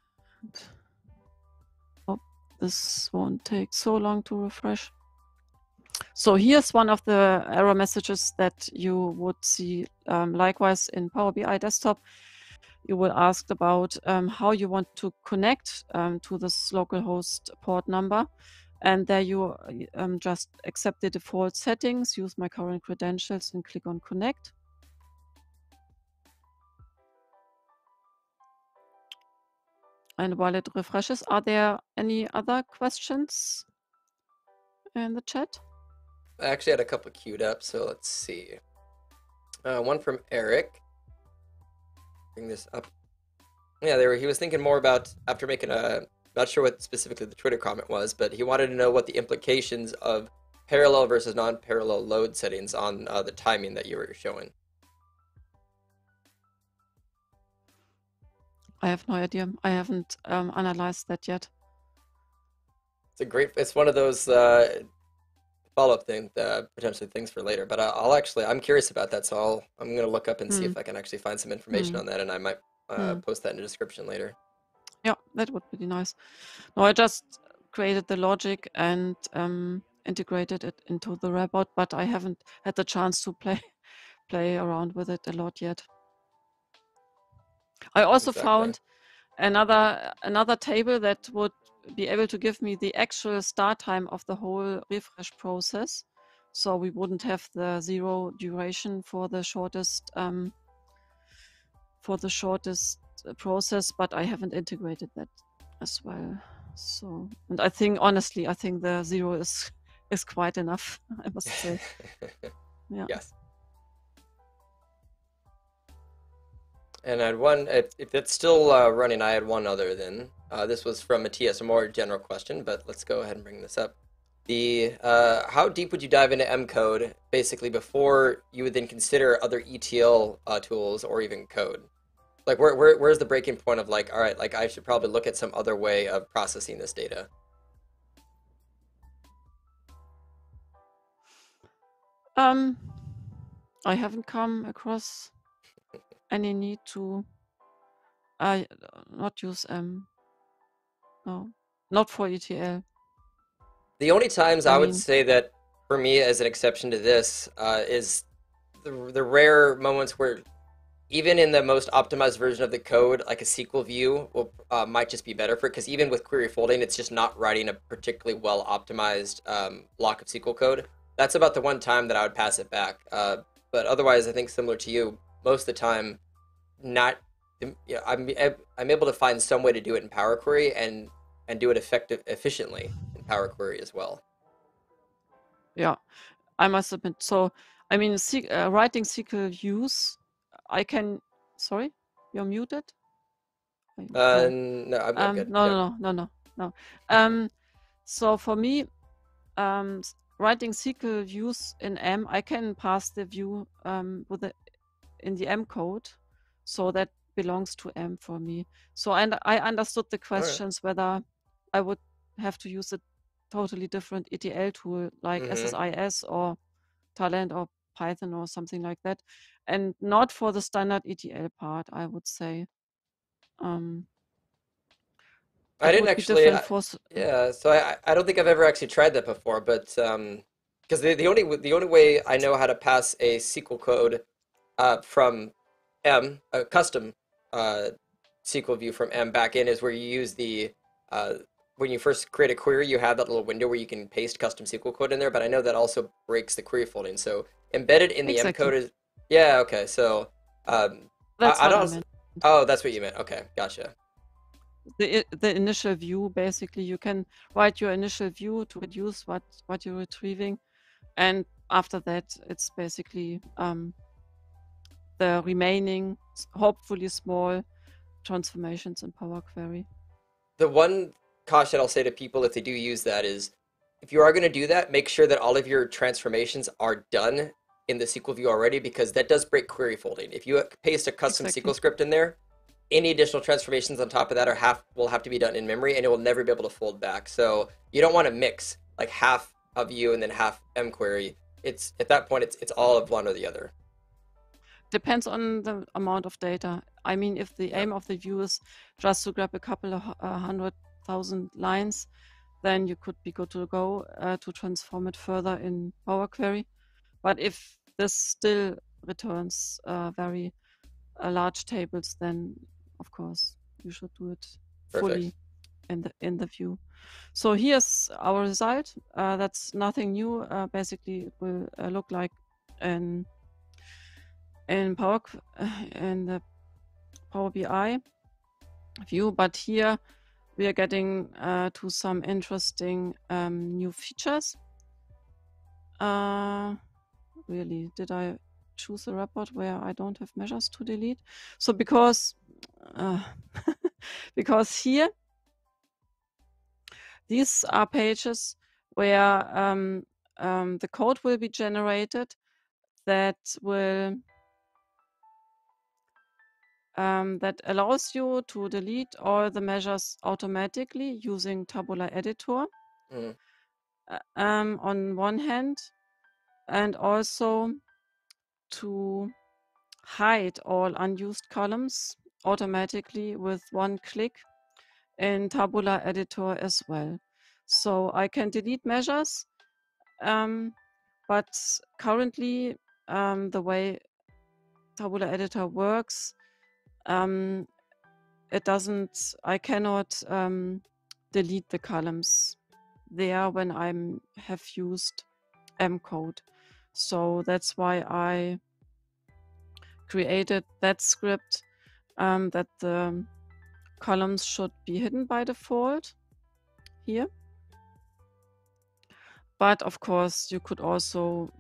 Oh, this won't take so long to refresh. So here's one of the error messages that you would see um, likewise in Power B I Desktop. You will ask about um, how you want to connect um, to this localhost port number. And there you um, just accept the default settings, use my current credentials, and click on connect. And while it refreshes, are there any other questions in the chat? I actually had a couple queued up, so let's see. Uh, one from Eric. Bring this up. Yeah, there he was thinking more about, after making a, not sure what specifically the Twitter comment was, but he wanted to know what the implications of parallel versus non-parallel load settings on uh, the timing that you were showing. I have no idea. I haven't um, analyzed that yet. It's a great, it's one of those uh, follow-up things, uh, potentially things for later, but I'll actually, I'm curious about that, so I'll, I'm going to look up and mm. see if I can actually find some information mm. on that, and I might uh, mm. post that in the description later. Yeah, that would be nice. No, I just created the logic and um, integrated it into the report, but I haven't had the chance to play play around with it a lot yet. I also exactly. found another another table that would be able to give me the actual start time of the whole refresh process, so we wouldn't have the zero duration for the shortest um, for the shortest process. But I haven't integrated that as well. So, and I think honestly, I think the zero is is quite enough. I must say. Yeah. Yes. And I had one, if, if it's still uh, running, I had one other then. Uh, this was from Matthias, a more general question, but let's go ahead and bring this up. The uh, how deep would you dive into M code, basically, before you would then consider other E T L uh, tools or even code? Like, where, where where's the breaking point of like, all right, like I should probably look at some other way of processing this data? Um, I haven't come across any need to uh, not use M. No, not for E T L. The only times I, I would mean, say that for me as an exception to this uh, is the, the rare moments where even in the most optimized version of the code, like a S Q L view will, uh, might just be better for it, because even with query folding, it's just not writing a particularly well optimized um, block of S Q L code. That's about the one time that I would pass it back. Uh, but otherwise, I think similar to you, most of the time, not you know, I'm I'm able to find some way to do it in Power Query and and do it effective efficiently in Power Query as well. Yeah, I must admit. So I mean, uh, writing S Q L views, I can. Sorry, you're muted. Uh, no, I'm, I'm um, good. No, yeah. no, no, no, no. Um, so for me, um, writing S Q L views in M, I can pass the view um, with the in the M code. So that belongs to M for me. So and I understood the questions right. whether I would have to use a totally different E T L tool like mm-hmm. S S I S or Talend or Python or something like that, and not for the standard E T L part, I would say. Um, I didn't actually. I, for... Yeah, so I I don't think I've ever actually tried that before, but um, because the the only the only way I know how to pass a S Q L code uh, from M, a custom uh, S Q L view from M back in is where you use the, uh, when you first create a query, you have that little window where you can paste custom S Q L code in there, but I know that also breaks the query folding. So embedded in the exactly. M code is, yeah, okay, so, um, that's I, what I don't, I meant. Oh, that's what you meant, okay, gotcha. The, the initial view, basically, you can write your initial view to reduce what, what you're retrieving, and after that, it's basically, um, the remaining, hopefully small transformations in Power Query. The one caution I'll say to people if they do use that is if you are going to do that, make sure that all of your transformations are done in the S Q L view already, because that does break query folding. If you paste a custom S Q L Exactly. script in there, any additional transformations on top of that are half will have to be done in memory, and it will never be able to fold back. So you don't want to mix like half of view and then half mQuery. It's at that point, it's it's all of one or the other. Depends on the amount of data. I mean, if the Yeah. aim of the view is just to grab a couple of uh, hundred thousand lines, then you could be good to go uh, to transform it further in Power Query. But if this still returns uh, very uh, large tables, then of course you should do it fully Perfect. in the in the view. So here's our result. Uh, that's nothing new. Uh, basically, it will uh, look like an in Power in the Power B I view, but here we are getting uh, to some interesting um, new features. Uh, really, did I choose a report where I don't have measures to delete? So because uh, because here these are pages where um, um, the code will be generated that will um, that allows you to delete all the measures automatically using Tabular Editor Mm. uh, um, on one hand, and also to hide all unused columns automatically with one click in Tabular Editor as well. So I can delete measures, um, but currently um, the way Tabular Editor works, um, it doesn't, I cannot um, delete the columns there when I have used M code. So that's why I created that script um, that the columns should be hidden by default here. But of course, you could also,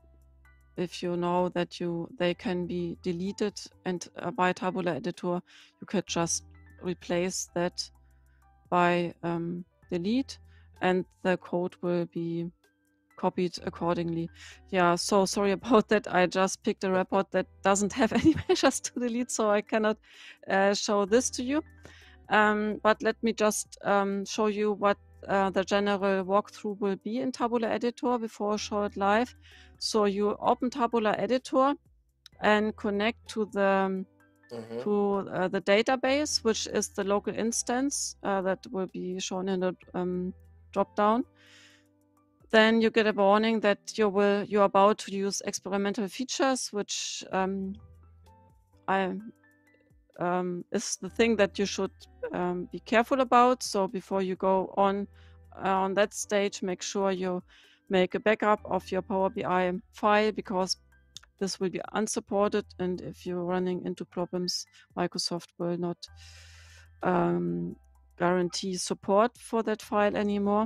if you know that you they can be deleted and uh, by Tabular Editor, you could just replace that by um, delete, and the code will be copied accordingly. Yeah, so sorry about that. I just picked a report that doesn't have any measures to delete, so I cannot uh, show this to you. Um, but let me just um, show you what uh, the general walkthrough will be in Tabular Editor before I show it live. So you open Tabular Editor and connect to the Mm-hmm. to uh, the database, which is the local instance uh, that will be shown in the um, drop down. Then you get a warning that you will you're about to use experimental features, which um, I um, is the thing that you should um, be careful about. So before you go on uh, on that stage, make sure you make a backup of your Power B I file, because this will be unsupported, and if you're running into problems, Microsoft will not um, guarantee support for that file anymore.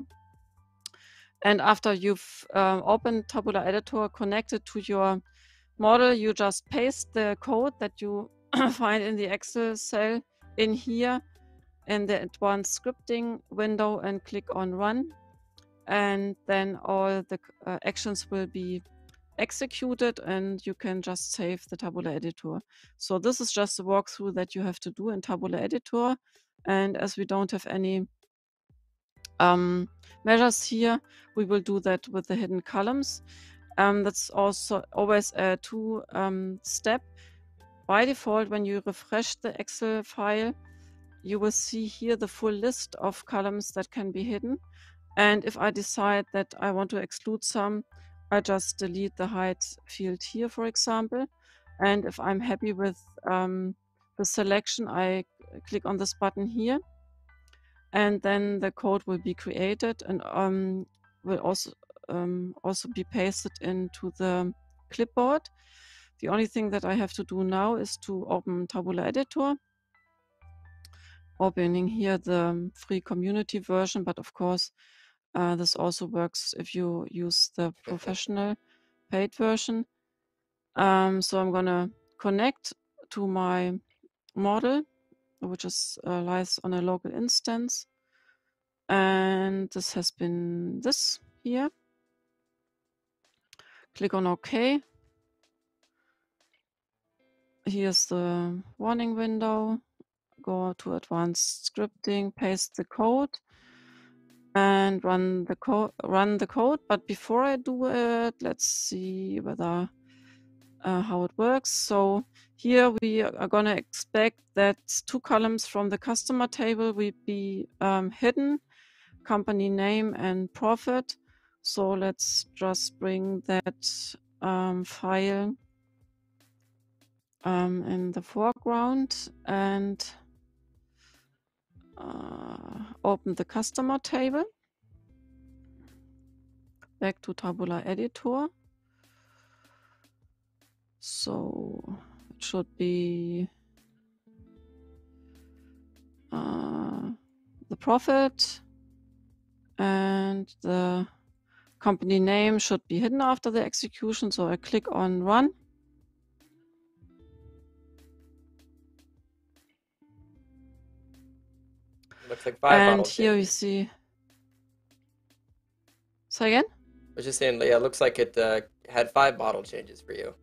And after you've uh, opened Tabular Editor, connected to your model, you just paste the code that you find in the Excel cell in here in the advanced scripting window and click on run. And then all the uh, actions will be executed, and you can just save the Tabular Editor. So this is just a walkthrough that you have to do in Tabular Editor. And as we don't have any um, measures here, we will do that with the hidden columns. Um, that's also always a two um, step. By default, when you refresh the Excel file, you will see here the full list of columns that can be hidden. And if I decide that I want to exclude some, I just delete the hide field here, for example. And if I'm happy with um, the selection, I click on this button here. And then the code will be created and um, will also um, also be pasted into the clipboard. The only thing that I have to do now is to open Tabular Editor, opening here the free community version, but of course uh, this also works if you use the professional paid version. Um, so I'm gonna connect to my model, which is uh, lies on a local instance. And this has been this. here. Click on OK. Here's the warning window. Go to advanced scripting, paste the code, and run the code. Run the code. But before I do it, let's see whether uh, how it works. So here we are going to expect that two columns from the customer table will be um, hidden, company name and profit. So let's just bring that um, file um, in the foreground and uh, open the customer table. Back to Tabular Editor. So it should be uh, the profit, and the company name should be hidden after the execution. So I click on Run. Looks like five And model here we changes. see. Say again? I was just saying, yeah, it looks like it uh, had five model changes for you.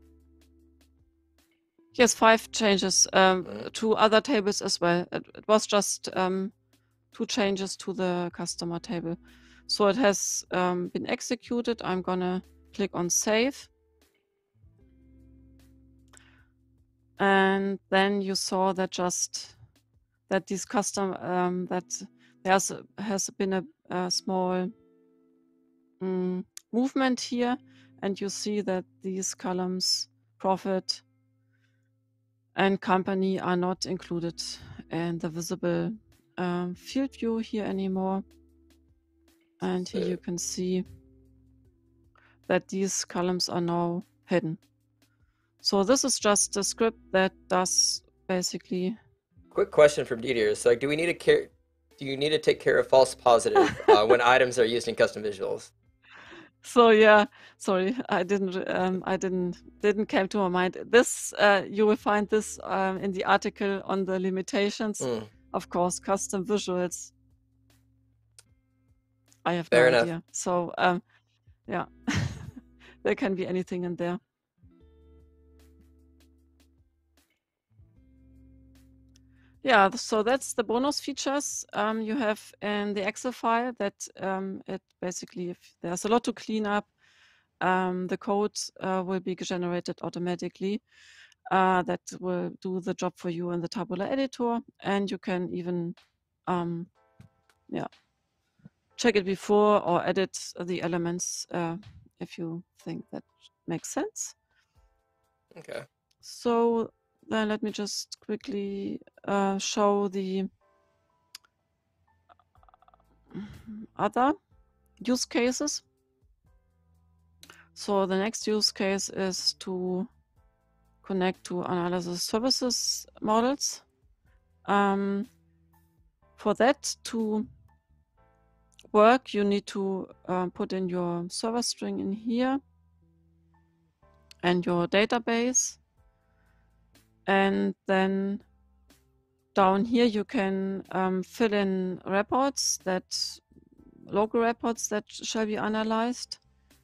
Yes, five changes um, Mhm. to other tables as well. It, it was just um, two changes to the customer table. So it has um, been executed. I'm gonna click on Save. And then you saw that just that these custom um, that there's has been a, a small um, movement here, and you see that these columns profit and company are not included in the visible um, field view here anymore. And here you can see that these columns are now hidden. So this is just a script that does basically. Quick question from Didier. So, like, do we need to care? Do you need to take care of false positive uh, when items are used in custom visuals? So yeah, sorry, I didn't, um, I didn't, didn't came to my mind. This, uh, you will find this um, in the article on the limitations. Mm. Of course, custom visuals. I have Fair no enough. idea. So um, yeah, there can be anything in there. Yeah, so that's the bonus features um, you have in the Excel file. That um, it basically, if there's a lot to clean up, um, the code uh, will be generated automatically. Uh, that will do the job for you in the Tabular Editor, and you can even, um, yeah, check it before or edit the elements uh, if you think that makes sense. Okay. So then let me just quickly uh, show the other use cases. So the next use case is to connect to analysis services models. Um, for that to work, you need to uh, put in your server string in here and your database. And then down here you can um, fill in reports, that local reports that shall be analyzed.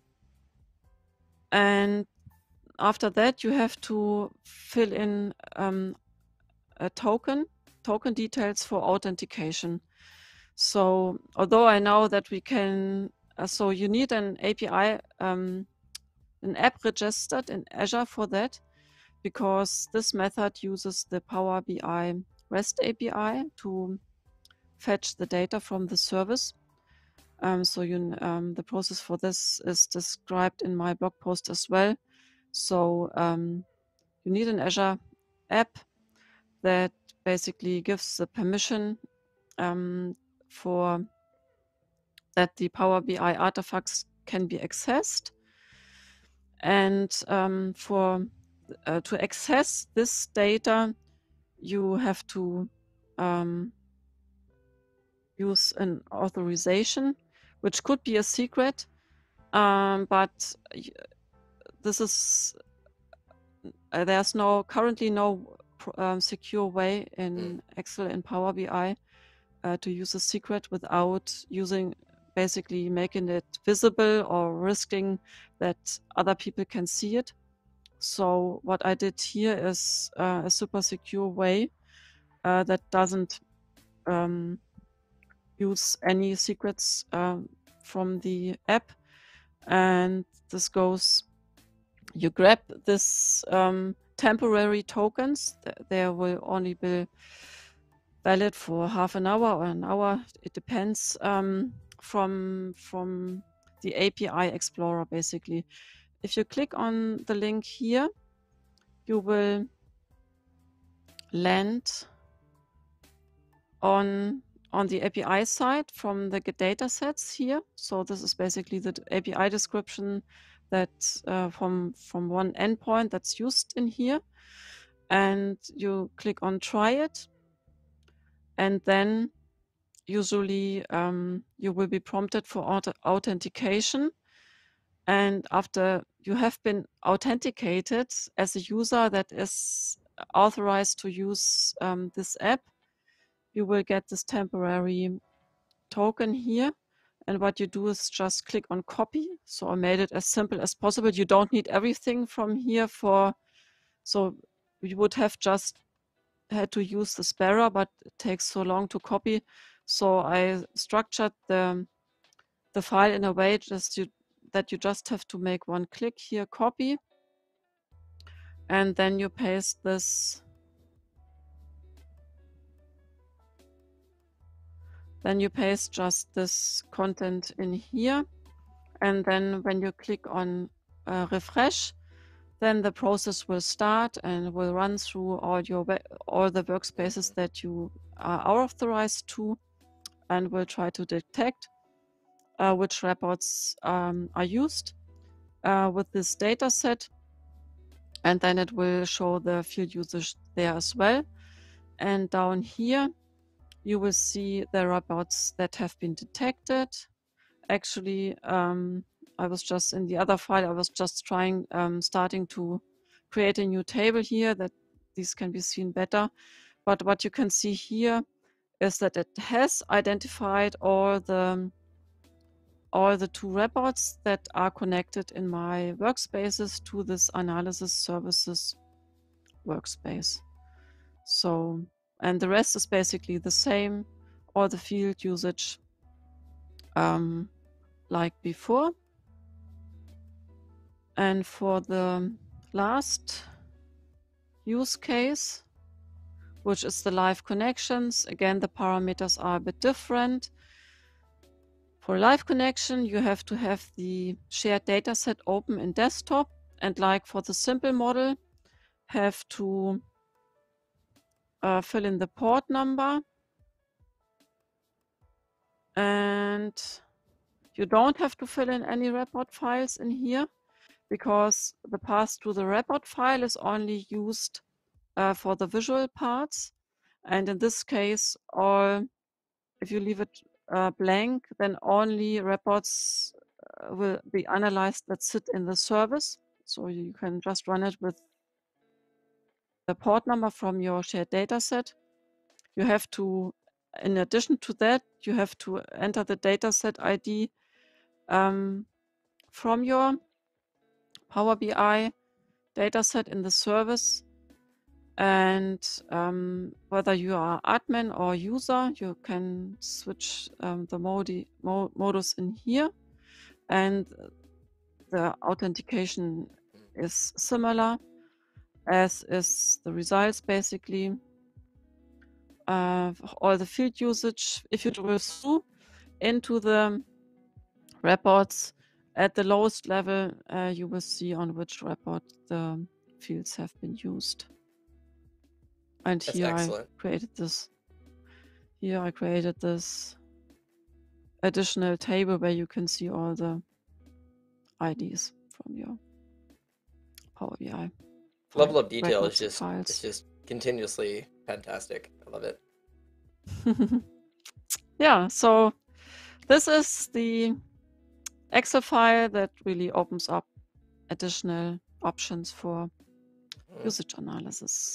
And after that you have to fill in um, a token, token details for authentication. So although I know that we can, uh, so you need an A P I, um, an app registered in Azure for that, because this method uses the Power B I REST A P I to fetch the data from the service. Um, so you, um, the process for this is described in my blog post as well. So um, you need an Azure app that basically gives the permission um, for that the Power B I artifacts can be accessed. And um, for uh, to access this data, you have to um, use an authorization, which could be a secret, um, but this is uh, there's no currently no um, secure way in Mm. Excel and Power B I uh, to use a secret without using basically making it visible or risking that other people can see it. So what I did here is uh, a super secure way uh, that doesn't um, use any secrets um, from the app. And this goes, you grab this um, temporary tokens. Th- They will only be valid for half an hour or an hour. It depends um, from from the A P I Explorer, basically. If you click on the link here, you will land on on the A P I side from the get data sets here. So this is basically the d- A P I description that uh, from from one endpoint that's used in here, and you click on try it, and then usually um, you will be prompted for auth- authentication. And after you have been authenticated as a user that is authorized to use um, this app, you will get this temporary token here. And what you do is just click on copy. So I made it as simple as possible. You don't need everything from here for, so you would have just had to use the Sparrow, but it takes so long to copy. So I structured the, the file in a way just you, that you just have to make one click here, copy, and then you paste this. Then you paste just this content in here. And then when you click on uh, refresh, then the process will start and will run through all your all the workspaces that you are authorized to, and will try to detect uh, which reports um, are used uh, with this data set. And then it will show the field usage there as well. And down here, you will see the reports that have been detected. Actually, um, I was just in the other file, I was just trying, um, starting to create a new table here that these can be seen better. But what you can see here is that it has identified all the all the two reports that are connected in my workspaces to this analysis services workspace. So, and the rest is basically the same, all the field usage um, like before. And for the last use case, which is the live connections, again, the parameters are a bit different. For live connection, you have to have the shared dataset open in desktop, and like for the simple model, have to uh, fill in the port number. And you don't have to fill in any report files in here, because the path to the report file is only used uh, for the visual parts. And in this case, all if you leave it uh, blank, then only reports uh, will be analyzed that sit in the service. So you can just run it with the port number from your shared data set. You have to, in addition to that, you have to enter the dataset I D um, from your Power B I dataset in the service. And um, whether you are admin or user, you can switch um, the modi mo modus in here. And the authentication is similar, as is the results, basically. Uh, all the field usage, if you go through into the reports at the lowest level, uh, you will see on which report the fields have been used. And That's here excellent. I created this. Here I created this additional table where you can see all the I Ds from your Power B I. Level of detail is records and just files. it's just continuously fantastic. I love it. Yeah, so this is the Excel file that really opens up additional options for Mm. usage analysis.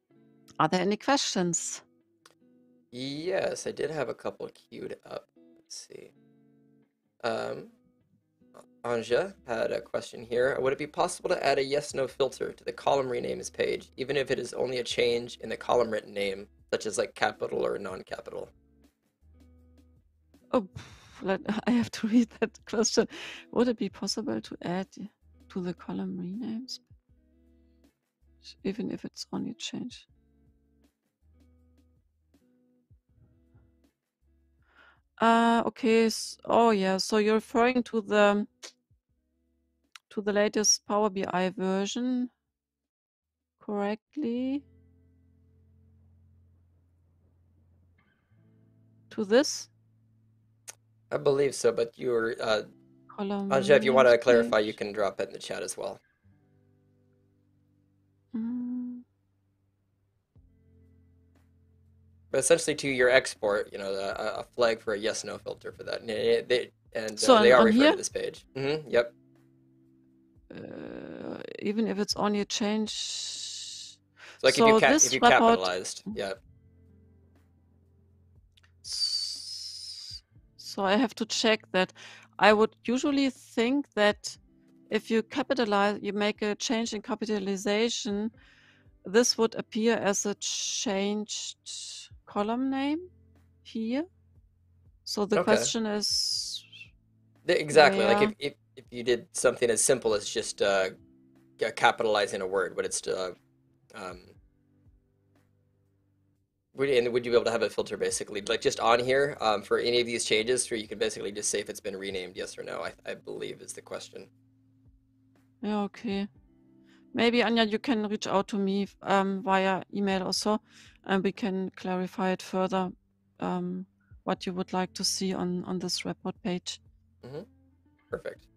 Are there any questions? Yes, I did have a couple queued up. Let's see. Um, Anja had a question here. Would it be possible to add a yes/no filter to the column renames page, even if it is only a change in the column written name, such as like capital or non-capital? Oh, let, I have to read that question. Would it be possible to add to the column renames, even if it's only a change? Uh, okay. s- Oh, yeah. So you're referring to the to the latest Power B I version, correctly? To this I believe so, but you're, uh, column Anja, if you want renames to clarify, you page? can drop it in the chat as well. Mm. But essentially, to your export, you know, a, a flag for a yes/no filter for that, and it- they and So uh, they on, are on referring to here, this page. Mm-hmm. Yep. uh, even if it's only a change. So like if you So cap if this you report, capitalized, yeah. s- so I have to check that. I would usually think that if you capitalize, you make a change in capitalization, this would appear as a changed column name here. So the Okay. question is The- Exactly. Like where, if, if if you did something as simple as just uh, ca- capitalizing a word, would it still uh, um would and would you be able to have a filter basically like just on here um, for any of these changes, where you can basically just say if it's been renamed, yes or no? I I believe is the question. yeah, okay. Maybe Anja, you can reach out to me um, via email or so, and we can clarify it further, um, what you would like to see on, on this report page. Hmm. Perfect.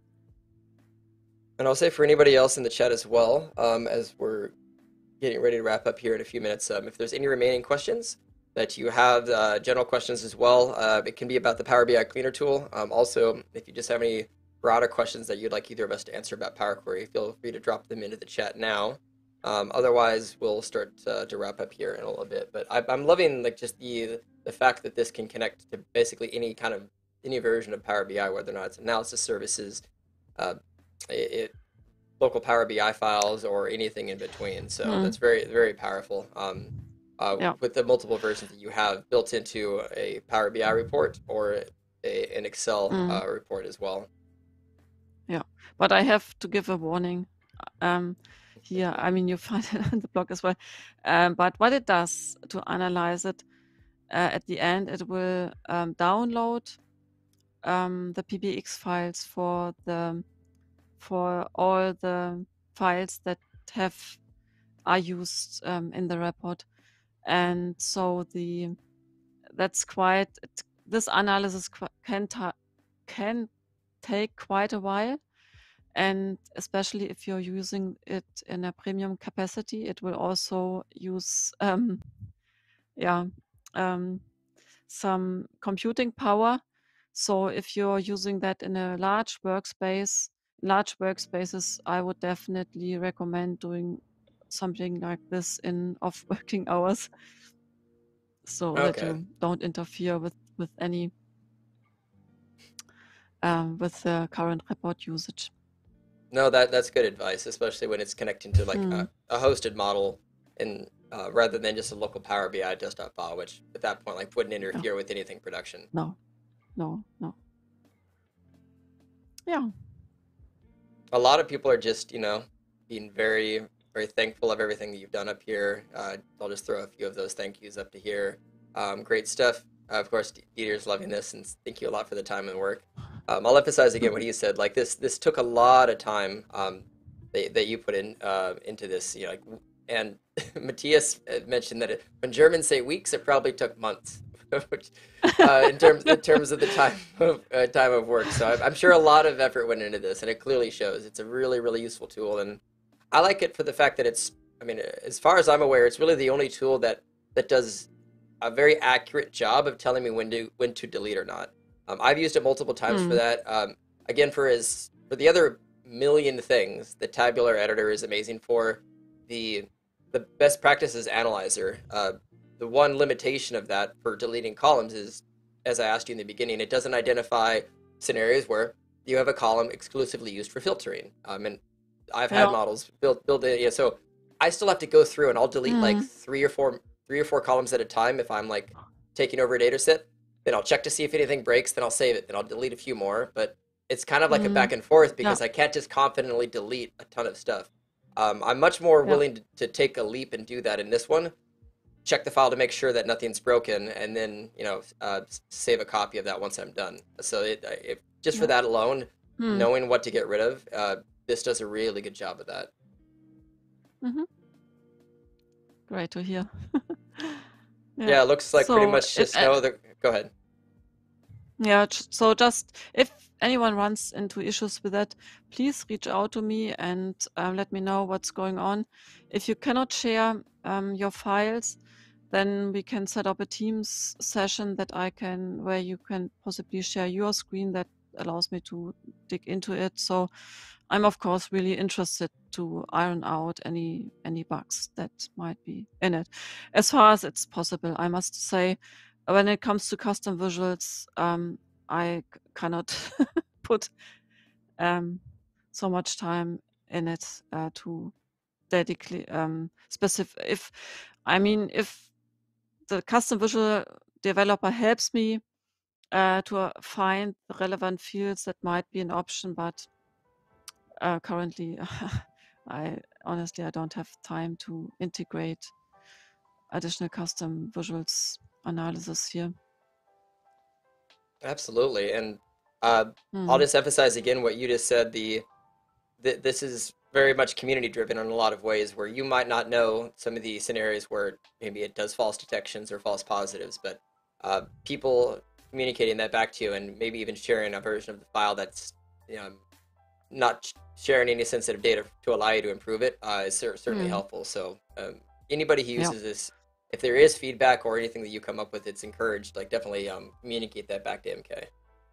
And I'll say for anybody else in the chat as well, um, as we're getting ready to wrap up here in a few minutes, um, if there's any remaining questions that you have, uh, general questions as well, uh, it can be about the Power B I Cleaner tool. Um, also, if you just have any broader questions that you'd like either of us to answer about Power Query, feel free to drop them into the chat now. Um, otherwise, we'll start uh, to wrap up here in a little bit. But I, I'm loving like just the the fact that this can connect to basically any kind of any version of Power B I, whether or not it's analysis services, uh, it, it local Power B I files or anything in between. So Hmm. that's very, very powerful. Um, uh, Yeah. with the multiple versions that you have built into a Power B I report or a, an Excel Mm. uh, report as well. Yeah. But I have to give a warning. Um, here, I mean, you find it on the blog as well. Um, but what it does to analyze it, uh, at the end, it will um, download um, the P B X files for the for all the files that have are used um, in the report, and so the that's quite it, this analysis qu- can ta- can take quite a while, and especially if you're using it in a premium capacity, it will also use um, yeah um, some computing power. So if you're using that in a large workspace, large workspaces, I would definitely recommend doing something like this in off working hours, so that Okay. you don't interfere with with any um, with the current report usage. No, that that's good advice, especially when it's connecting to like Hmm. a, a hosted model and uh, rather than just a local Power B I desktop file, which at that point like wouldn't No, interfere with anything production. no, no, no. Yeah. A lot of people are just, you know, being very, very thankful of everything that you've done up here. Uh, I'll just throw a few of those thank yous up to here. Um, great stuff. Uh, of course, Dieter's loving this, and thank you a lot for the time and work. Um, I'll emphasize again what he said. Like this, this took a lot of time um, that, that you put in uh, into this. You know, like, and Matthias mentioned that it, when Germans say weeks, it probably took months. Which, uh, in terms in terms of the time of uh, time of work. So I'm, I'm sure a lot of effort went into this, and it clearly shows. It's a really really useful tool, and I like it for the fact that it's. I mean, as far as I'm aware, it's really the only tool that that does a very accurate job of telling me when to when to delete or not. Um, I've used it multiple times for Hmm. that. Um, again, for as for the other million things, the tabular editor is amazing for. The the best practices analyzer. Uh, the one limitation of that for deleting columns is as I asked you in the beginning, it doesn't identify scenarios where you have a column exclusively used for filtering. Um, and I've had Yeah. models build build it. Yeah, so I still have to go through and I'll delete like Mm. three or four three or four columns at a time if I'm like taking over a data set. Then I'll check to see if anything breaks. Then I'll save it. Then I'll delete a few more. But it's kind of like a Mm. back and forth Yeah. because I can't just confidently delete a ton of stuff. Um, I'm much more Yeah. willing to, to take a leap and do that in this one. Check the file to make sure that nothing's broken, and then you know uh, s- save a copy of that once I'm done. So it, I- if just for Yeah. that alone, Mm. knowing what to get rid of, uh, this does a really good job of that. Mhm. Great to hear. Yeah. Yeah, it looks like pretty So much if just uh, no other. Go ahead. yeah, j- so just if anyone runs into issues with that, please reach out to me and um, let me know what's going on. If you cannot share um, your files, then we can set up a Teams session that I can, where you can possibly share your screen that allows me to dig into it. So I'm of course really interested to iron out any any bugs that might be in it, as far as it's possible. I must say, when it comes to custom visuals, um, I c- cannot put um, so much time in it uh, to dedicate um, specific. If I mean, if the custom visual developer helps me uh, to uh, find the relevant fields, that might be an option, but uh, currently, I honestly I don't have time to integrate additional custom visuals analysis here. Absolutely, and uh, I'll Hmm. just emphasize again what you just said. The th this is very much community driven in a lot of ways, where you might not know some of the scenarios where maybe it does false detections or false positives, but uh, people communicating that back to you and maybe even sharing a version of the file that's you know, not sh- sharing any sensitive data to allow you to improve it uh, is cer certainly Hmm. helpful. So um, anybody who Yeah. uses this, if there is feedback or anything that you come up with, it's encouraged. Like definitely um, communicate that back to M K.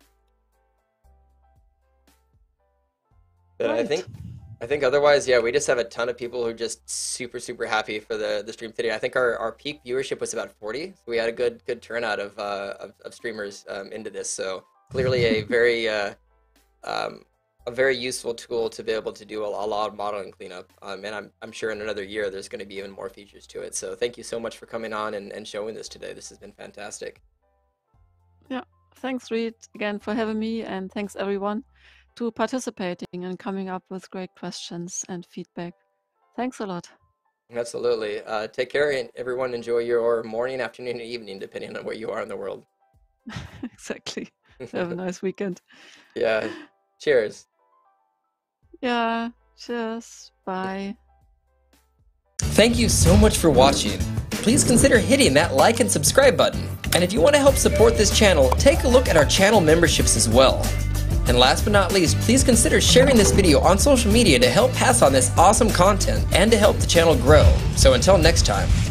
But I Great. think I think otherwise, yeah, we just have a ton of people who are just super, super happy for the the stream today. I think our, our peak viewership was about forty, so we had a good good turnout of uh, of, of streamers um, into this. So clearly a very uh, um, a very useful tool to be able to do a, a lot of modeling cleanup. Um, and I'm I'm sure in another year there's going to be even more features to it. So thank you so much for coming on and, and showing this today. This has been fantastic. Yeah. Thanks, Reed, again for having me, and thanks everyone to participating and coming up with great questions and feedback. Thanks a lot. Absolutely. Uh, take care, and everyone enjoy your morning, afternoon, and evening, depending on where you are in the world. Exactly. Have a nice weekend. Yeah. Cheers. Yeah. Cheers. Bye. Thank you so much for watching. Please consider hitting that like and subscribe button. And if you want to help support this channel, take a look at our channel memberships as well. And last but not least, please consider sharing this video on social media to help pass on this awesome content and to help the channel grow. So until next time.